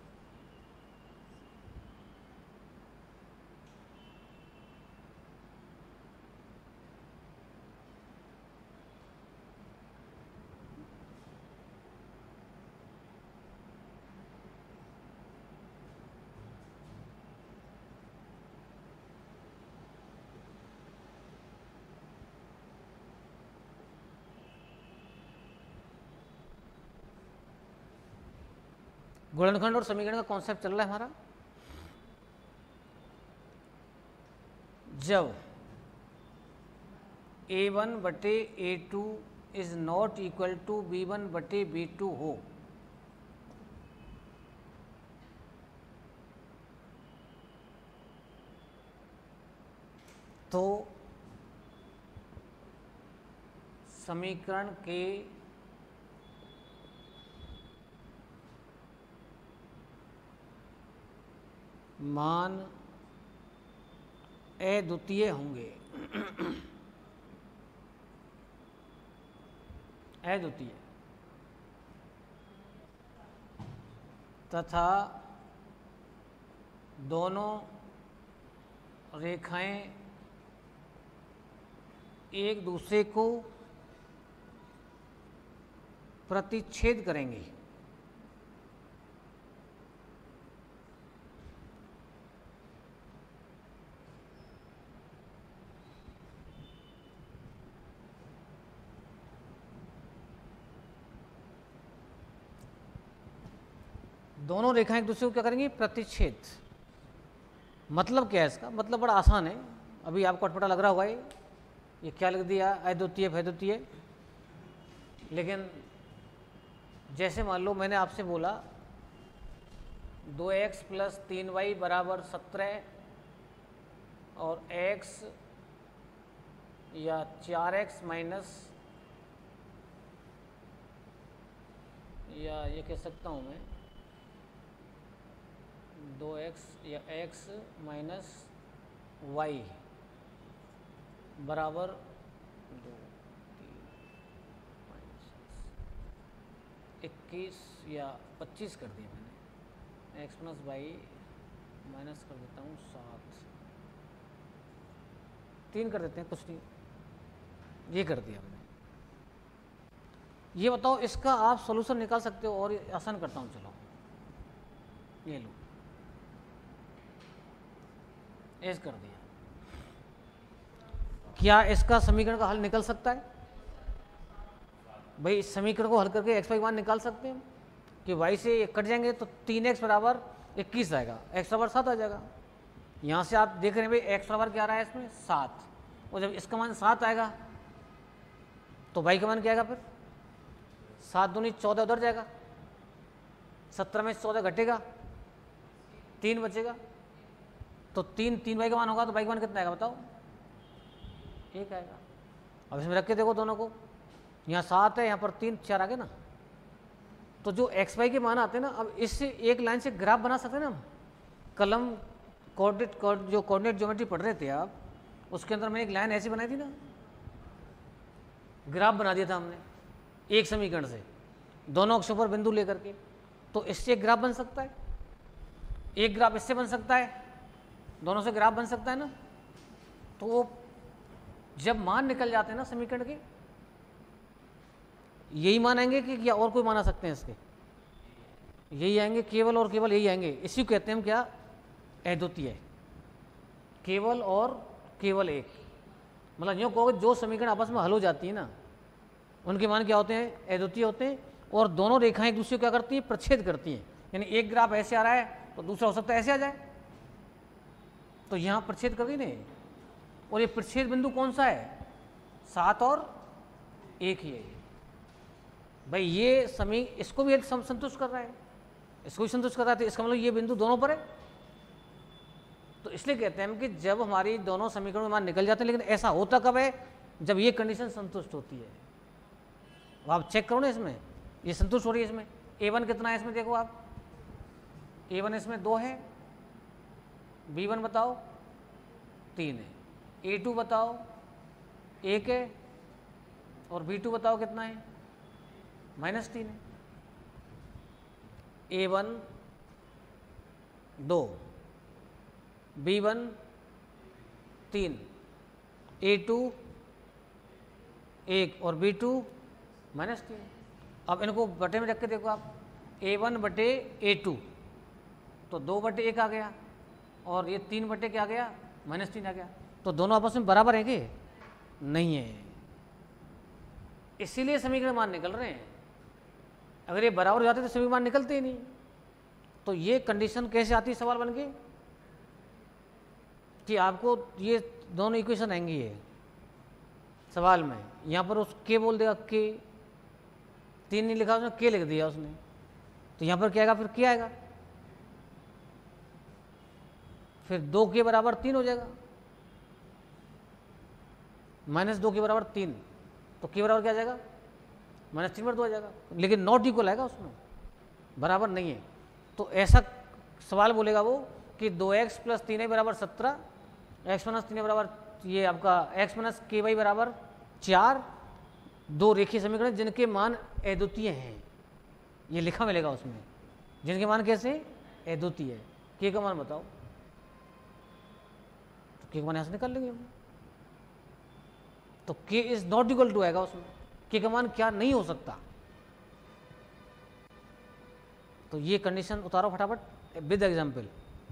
गुणनखंड और समीकरण का कॉन्सेप्ट चल रहा है हमारा। जब ए वन बटे a two is not equal to b one बटे बी टू हो, तो समीकरण के मान अद्वितीय होंगे। अद्वितीय तथा दोनों रेखाएं एक दूसरे को प्रतिच्छेद करेंगी। दोनों रेखाएं एक दूसरे को क्या करेंगी? प्रतिच्छेद। मतलब क्या है इसका? मतलब बड़ा आसान है, अभी आपको अटपटा लग रहा होगा ये ये क्या लिख दिया, अद्वितीय अद्वितीय। लेकिन जैसे मान लो मैंने आपसे बोला दो एक्स प्लस तीन वाई बराबर सत्रह और x या चार एक्स माइनस, या ये कह सकता हूँ मैं दो एक्स या x माइनस वाई बराबर दो तीन पाँच इक्कीस या पच्चीस कर दिया मैंने। x प्लस वाई माइनस कर देता हूँ सात, तीन कर देते हैं, कुछ नहीं, ये कर दिया मैंने। ये बताओ इसका आप सॉल्यूशन निकाल सकते हो, और आसान करता हूँ, चलो ये लो, ऐसे कर दिया। क्या इसका समीकरण का हल निकल सकता है? भाई इस समीकरण को हल करके एक्स वाई मान निकाल सकते हैं कि वाई से एक कट जाएंगे तो तीन एक्स बराबर इक्कीस आएगा, एक्स बराबर सात आ जाएगा। यहाँ से आप देख रहे हैं भाई एक्स बराबर क्या आ रहा है इसमें? सात। और जब इसका मान सात आएगा तो वाई का मान क्या आएगा? फिर सात दूनी चौदह उधर जाएगा, सत्रह में चौदह घटेगा, तीन बचेगा, तो तीन तीन वाई का मान होगा, तो वाई का मान कितना आएगा बताओ? एक आएगा। अब इसमें रख के देखो दोनों को, यहाँ सात है, यहाँ पर तीन, चार आ गए ना। तो जो एक्स वाई के मान आते हैं ना, अब इससे एक लाइन से ग्राफ बना सकते हैं ना हम, कलम कोऑर्डिनेट जो कोऑर्डिनेट ज्योमेट्री पढ़ रहे थे आप, उसके अंदर मैंने एक लाइन ऐसी बनाई थी ना, ग्राफ बना दिया था हमने एक समीकरण से, दोनों अक्षों पर बिंदु लेकर के, तो इससे एक ग्राफ बन सकता है, एक ग्राफ इससे बन सकता है, दोनों से ग्राफ बन सकता है ना। तो जब मान निकल जाते हैं ना समीकरण के, यही मान आएंगे कि क्या और कोई मान आ सकते हैं इसके? यही आएंगे, केवल और केवल यही आएंगे। इसी को कहते हैं हम क्या? अद्वितीय। केवल और केवल एक, मतलब यूँ कहोगे जो समीकरण आपस में हल हो जाती है ना, उनके मान क्या होते हैं? अद्वितीय होते हैं। और दोनों रेखाएं एक दूसरे को क्या करती हैं? प्रच्छेद करती हैं। यानी एक ग्राफ ऐसे आ रहा है तो दूसरा हो सकता है ऐसे आ जाए, तो यहाँ प्रच्छेद कर गई नहीं। और ये प्रच्छेद बिंदु कौन सा है? सात और एक ही है भाई। ये समी इसको भी एक संतुष्ट कर रहा है, इसको भी संतुष्ट कर रहा है, तो इसका मतलब ये बिंदु दोनों पर है। तो इसलिए कहते हैं हम कि जब हमारी दोनों समीकरणों में मान निकल जाते हैं, लेकिन ऐसा होता कब है? जब ये कंडीशन संतुष्ट होती है। अब आप चेक करो ना, इसमें ये संतुष्ट हो रही है। इसमें ए वन कितना है? इसमें देखो आप, ए वन इसमें दो है, बी वन बताओ तीन है, ए टू बताओ एक है, और बी टू बताओ कितना है? माइनस तीन है। ए वन दो, बी वन तीन, ए टू एक और बी टू माइनस तीन। अब इनको बटे में रख के देखो आप, ए वन बटे ए टू तो दो बटे एक आ गया, और ये तीन बटे क्या आ गया? माइनस तीन आ गया। तो दोनों आपस में बराबर हैं कि नहीं है? इसीलिए समीकरण मान निकल रहे हैं। अगर ये बराबर हो जाते तो समीकरण मान निकलते ही नहीं। तो ये कंडीशन कैसे आती है सवाल बन के कि आपको ये दोनों इक्वेशन आएंगी है सवाल में। यहाँ पर उस के बोल देगा, के तीन नहीं लिखा उसने, के लिख दिया उसने, तो यहाँ पर क्या आएगा? फिर क्या आएगा? फिर दो के बराबर तीन हो जाएगा, माइनस दो के बराबर तीन, तो के बराबर क्या आ जाएगा? माइनस तीन बराबर दो आ जाएगा। लेकिन नॉट इक्वल आएगा उसमें, बराबर नहीं है। तो ऐसा सवाल बोलेगा वो कि दो एक्स प्लस तीन ए बराबर सत्रह, एक्स माइनस तीन ए बराबर ये आपका एक्स माइनस के वाई बराबर चार, दो रेखीय समीकरण जिनके मान अद्वितीय हैं। ये लिखा मिलेगा उसमें, जिनके मान कैसे? अद्वितीय है। के का मान बताओ, तो के का मान यहाँ से निकाल लेंगे हम। तो k is not equal to आएगा उसमें, के का मान क्या नहीं हो सकता। तो ये कंडीशन उतारो फटाफट विद एग्जाम्पल।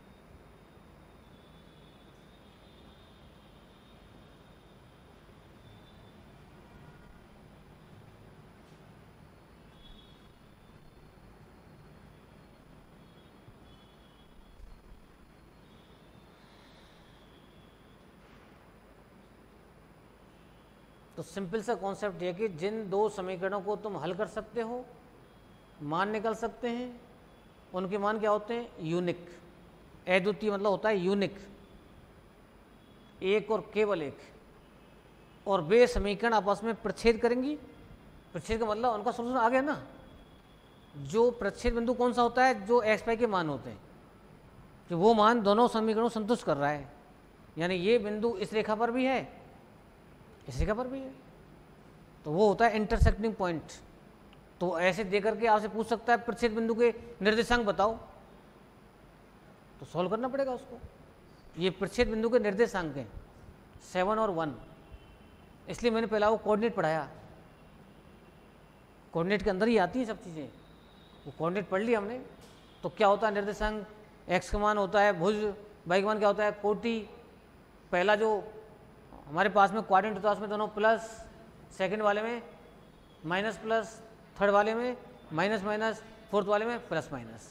तो सिंपल सा कॉन्सेप्ट ये कि जिन दो समीकरणों को तुम हल कर सकते हो, मान निकल सकते हैं, उनके मान क्या होते हैं? यूनिक। अद्वितीय मतलब होता है यूनिक, एक और केवल एक। और वे समीकरण आपस में प्रच्छेद करेंगी। प्रच्छेद का मतलब उनका सॉल्यूशन आ गया ना। जो प्रच्छेद बिंदु कौन सा होता है? जो एक्स वाई के मान होते हैं, कि वो मान दोनों समीकरणों को संतुष्ट कर रहा है। यानी ये बिंदु इस रेखा पर भी है, इस रेखा पर भी है, तो वो होता है इंटरसेक्टिंग पॉइंट। तो ऐसे दे करके आपसे पूछ सकता है प्रच्छेद बिंदु के निर्देशांक बताओ, तो सॉल्व करना पड़ेगा उसको। ये प्रच्छेद बिंदु के निर्देशांक हैं सेवन और वन, इसलिए मैंने पहला वो कोऑर्डिनेट पढ़ाया। कोऑर्डिनेट के अंदर ही आती हैं सब चीज़ें, वो कोऑर्डिनेट पढ़ लिया हमने। तो क्या होता है निर्देशांक? एक्स का मान होता है भुज, वाई का मान क्या होता है? कोटि। पहला जो हमारे पास में क्वाड्रेंट होता है उसमें दोनों प्लस, सेकंड वाले में माइनस प्लस, थर्ड वाले में माइनस माइनस, फोर्थ वाले में प्लस माइनस।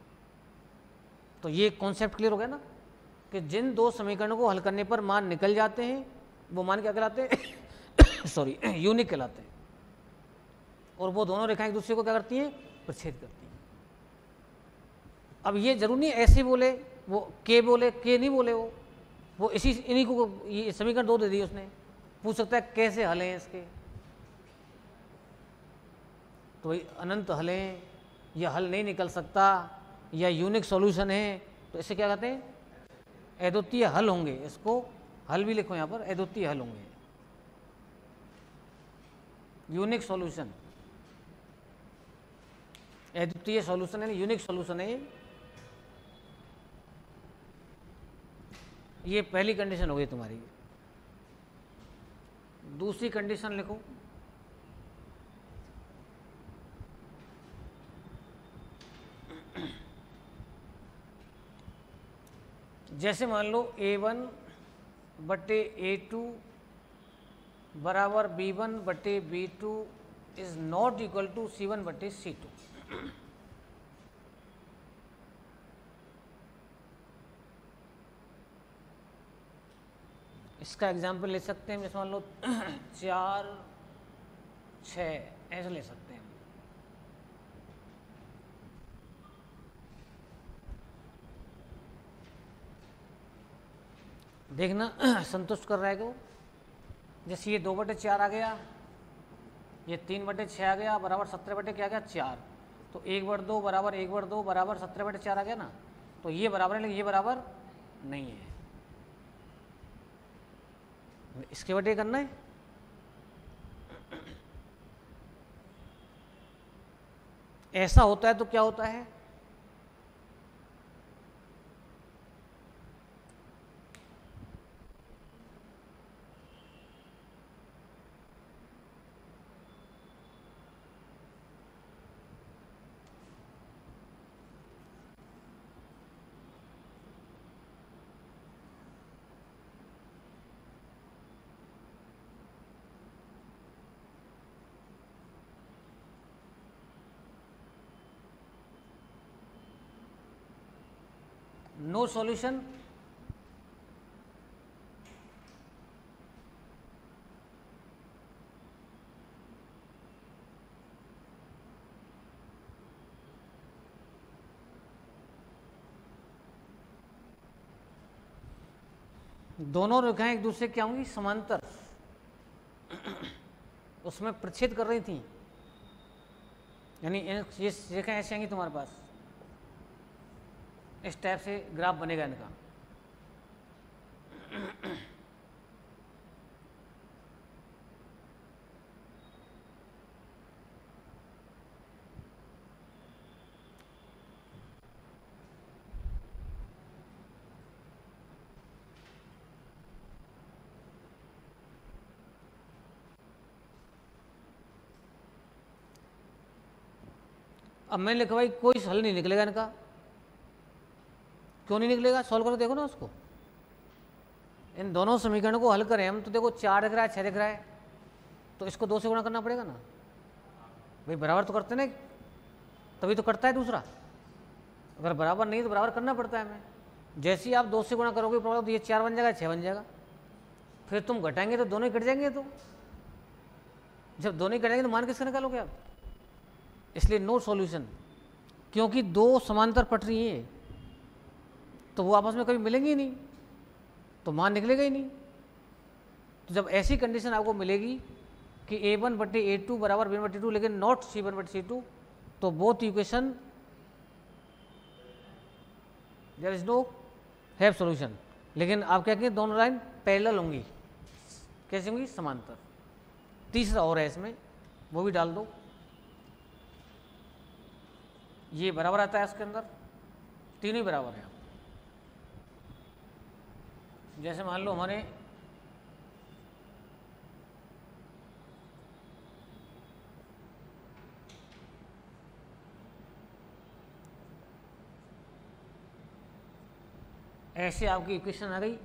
तो ये कॉन्सेप्ट क्लियर हो गया ना, कि जिन दो समीकरणों को हल करने पर मान निकल जाते हैं, वो मान क्या कहलाते हैं? सॉरी, यूनिक कहलाते हैं। और वो दोनों रेखाएं एक दूसरे को क्या करती हैं? प्रच्छेद करती हैं। अब ये जरूरी नहीं ऐसे बोले, वो के बोले, के नहीं बोले, वो वो इसी इन्हीं को ये समीकरण दो दे दी उसने। पूछ सकता है कैसे हल हैं इसके, तो भाई अनंत हल हैं, या हल नहीं निकल सकता, या यूनिक सॉल्यूशन है, तो इसे क्या कहते हैं? अद्वितीय हल होंगे, इसको हल भी लिखो यहाँ पर, अद्वितीय हल होंगे, यूनिक सॉल्यूशन, अद्वितीय सॉल्यूशन यानी यूनिक सॉल्यूशन है ये। ये पहली कंडीशन हो गई तुम्हारी। दूसरी कंडीशन लिखो, जैसे मान लो ए वन बटे ए टू बराबर बी वन बटे b two is not equal to c one बटे सी टू। इसका एग्जाम्पल ले सकते हैं, जैसे मान लो चार छः ऐसे ले सकते हैं। देखना संतुष्ट कर रहा है को, जैसे ये दो बटे चार आ गया, ये तीन बटे छः आ गया, बराबर सत्रह बटे क्या आ गया चार, तो एक बट दो बराबर एक बट दो बराबर सत्रह बटे चार आ गया ना, तो ये बराबर है लेकिन ये बराबर नहीं है, इसके बटे करना है। ऐसा होता है तो क्या होता है, नो सॉल्यूशन, दोनों रेखाएं एक दूसरे क्या होंगी समांतर, उसमें प्रच्छेद कर रही थी, यानी ये रेखाएं ऐसी आएंगी तुम्हारे पास, इस टाइप से ग्राफ बनेगा इनका। अब मैंने लिखा भाई कोई हल नहीं निकलेगा इनका, क्यों नहीं निकलेगा, सॉल्व करो देखो ना उसको, इन दोनों समीकरणों को हल करें हम तो देखो चार दिख रहा है छः दिख रहा है, तो इसको दो से गुणा करना पड़ेगा ना भाई, बराबर तो करते नहीं तभी तो करता है दूसरा, अगर बराबर नहीं तो बराबर करना पड़ता है हमें। जैसे ही आप दो से गुणा करोगे तो ये चार बन जाएगा छः बन जाएगा, फिर तुम घटाएंगे तो दोनों ही कट जाएंगे, तो जब दोनों ही कट जाएंगे तो मान किसका निकालोगे आप, इसलिए नो सॉल्यूशन, क्योंकि दो समांतर पटरी हैं तो वो आपस में कभी मिलेंगी ही नहीं, तो मान निकलेगा ही नहीं। तो जब ऐसी कंडीशन आपको मिलेगी कि ए वन बटे ए टू बराबर बी वन बटे टू लेकिन नॉट सी वन बटे सी टू, तो both equation there is no have solution. लेकिन आप क्या कहेंगे दोनों लाइन पैरेलल होंगी, कैसे होंगी समांतर। तीसरा और है इसमें, वो भी डाल दो, ये बराबर आता है इसके अंदर, तीनों ही बराबर है। जैसे मान लो हमारे ऐसे आपकी इक्वेशन आ गई,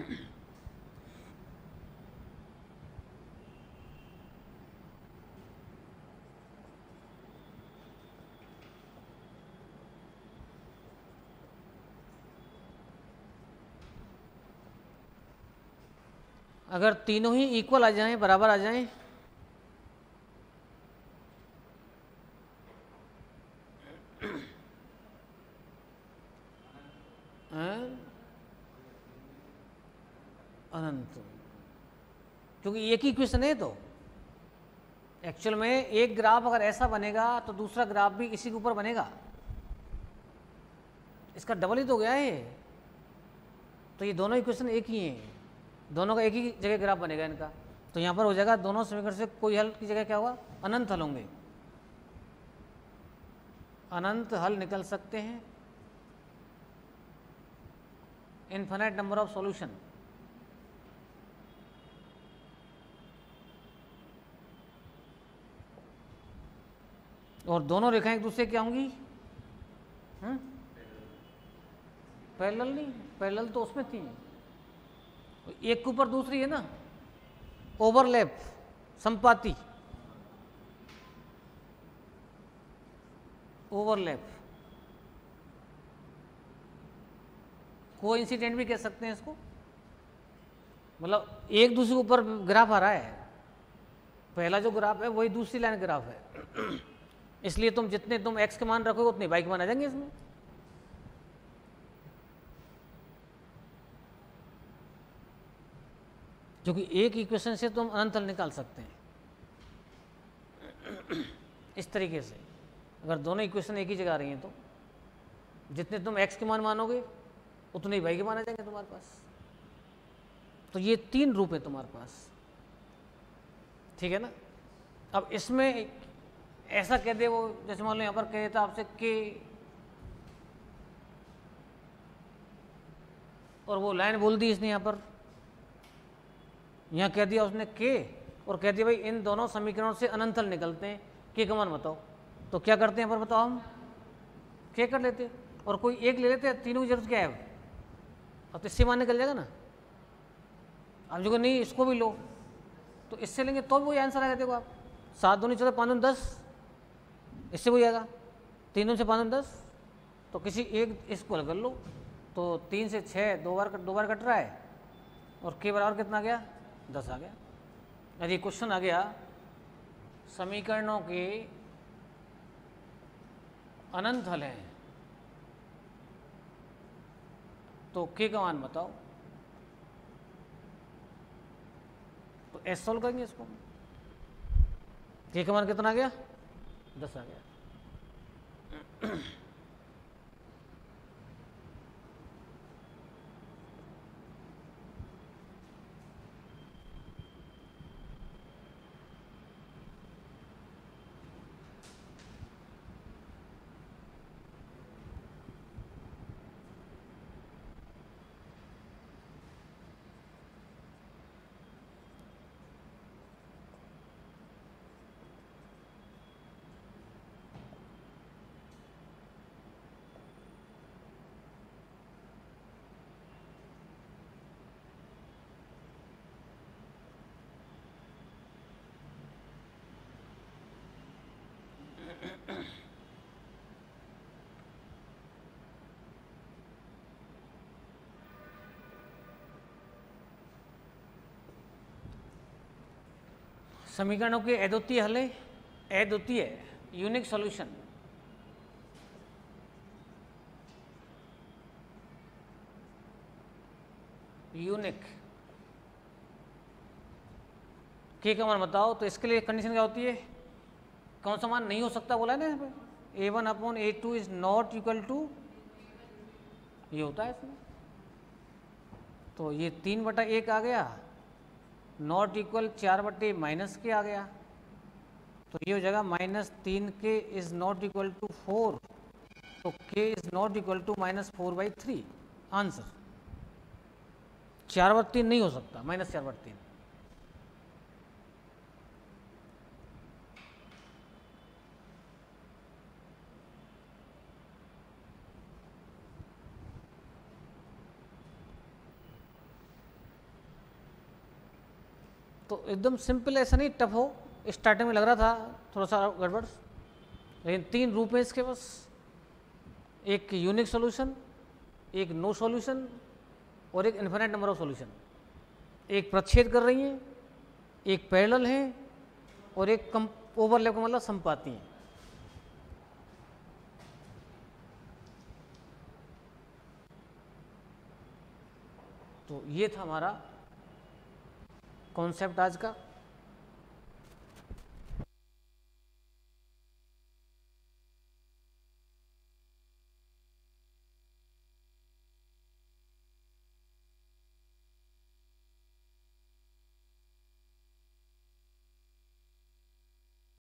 अगर तीनों ही इक्वल आ जाएं, बराबर आ जाएं, अनंत, क्योंकि एक ही इक्वेशन है, तो एक्चुअल में एक ग्राफ अगर ऐसा बनेगा तो दूसरा ग्राफ भी इसी के ऊपर बनेगा, इसका डबल ही तो गया है, तो ये दोनों इक्वेशन एक ही हैं, दोनों का एक ही जगह ग्राफ बनेगा इनका। तो यहाँ पर हो जाएगा दोनों समीकरण से कोई हल की जगह क्या होगा, अनंत हल होंगे, अनंत हल निकल सकते हैं, इनफिनाइट नंबर ऑफ सॉल्यूशन। और दोनों रेखाएं एक दूसरे क्या होंगी, पैरेलल नहीं, पैरेलल तो उसमें थी, एक के ऊपर दूसरी है ना, ओवरलैप, संपाती, ओवरलैप, कोइंसिडेंट भी कह सकते हैं इसको, मतलब एक दूसरे के ऊपर ग्राफ आ रहा है, पहला जो ग्राफ है वही दूसरी लाइन ग्राफ है, इसलिए तुम जितने तुम x के मान रखोगे उतने y के मान आ जाएंगे इसमें। क्योंकि एक इक्वेशन से तुम अनंत हल निकाल सकते हैं इस तरीके से, अगर दोनों इक्वेशन एक ही जगह आ रही हैं तो जितने तुम x के मान मानोगे उतने ही y के मान आ जाएंगे तुम्हारे पास। तो ये तीन रूप है तुम्हारे पास, ठीक है ना। अब इसमें ऐसा कह दे वो, जैसे मान लो यहाँ पर कह देता आपसे के, और वो लाइन बोल दी इसने यहाँ पर, यहाँ कह दिया उसने के, और कह दिया भाई इन दोनों समीकरणों से अनंत हल निकलते हैं, के का मान बताओ। तो क्या करते हैं यहाँ पर बताओ, हम के कर लेते और कोई एक ले लेते हैं, तीनों की जरूरत क्या है, अब तो इससे मान निकल जाएगा ना। अब जो नहीं इसको भी लो, तो इससे लेंगे तो भी वही आंसर आएगा। देखो आप, सात दूनी चौदह, पाँच दूनी दस, इससे वही आएगा, तीन दूनी से पाँच दूनी दस, तो किसी एक इसको हल कर लो, तो तीन से छः दो बार दो बार कट रहा है, और के बराबर कितना आ गया, दस आ गया। यदि क्वेश्चन आ गया समीकरणों के अनंत हल हैं तो के का मान बताओ, तो एस सॉल्व करेंगे इसको, के का मान कितना आ गया, दस आ गया। समीकरणों के अद्वितीय हल है, अद्वितीय यूनिक सॉल्यूशन, यूनिक, के का मान बताओ। तो इसके लिए कंडीशन क्या होती है, कौन सा मान नहीं हो सकता बोला है ना यहाँ पे, a one upon a two is not equal to, ये होता है इसमें। तो ये तीन बटा एक आ गया, नॉट इक्वल चार बटे माइनस के आ गया, तो ये हो जाएगा माइनस तीन k is not equal to four, तो k is not equal to minus four by three. Answer चार बट तीन नहीं हो सकता, माइनस चार बट तीन। तो एकदम सिंपल, ऐसा नहीं टफ हो, स्टार्टिंग में लग रहा था थोड़ा सा गड़बड़, लेकिन तीन रूप हैं इसके बस, एक यूनिक सॉल्यूशन, एक नो सॉल्यूशन, और एक इन्फिनिट नंबर ऑफ सॉल्यूशन। एक प्रच्छेद कर रही हैं, एक पैरेलल है, और एक कम ओवरलैप का मतलब संपाती हैं। तो ये था हमारा कॉन्सेप्ट आज का।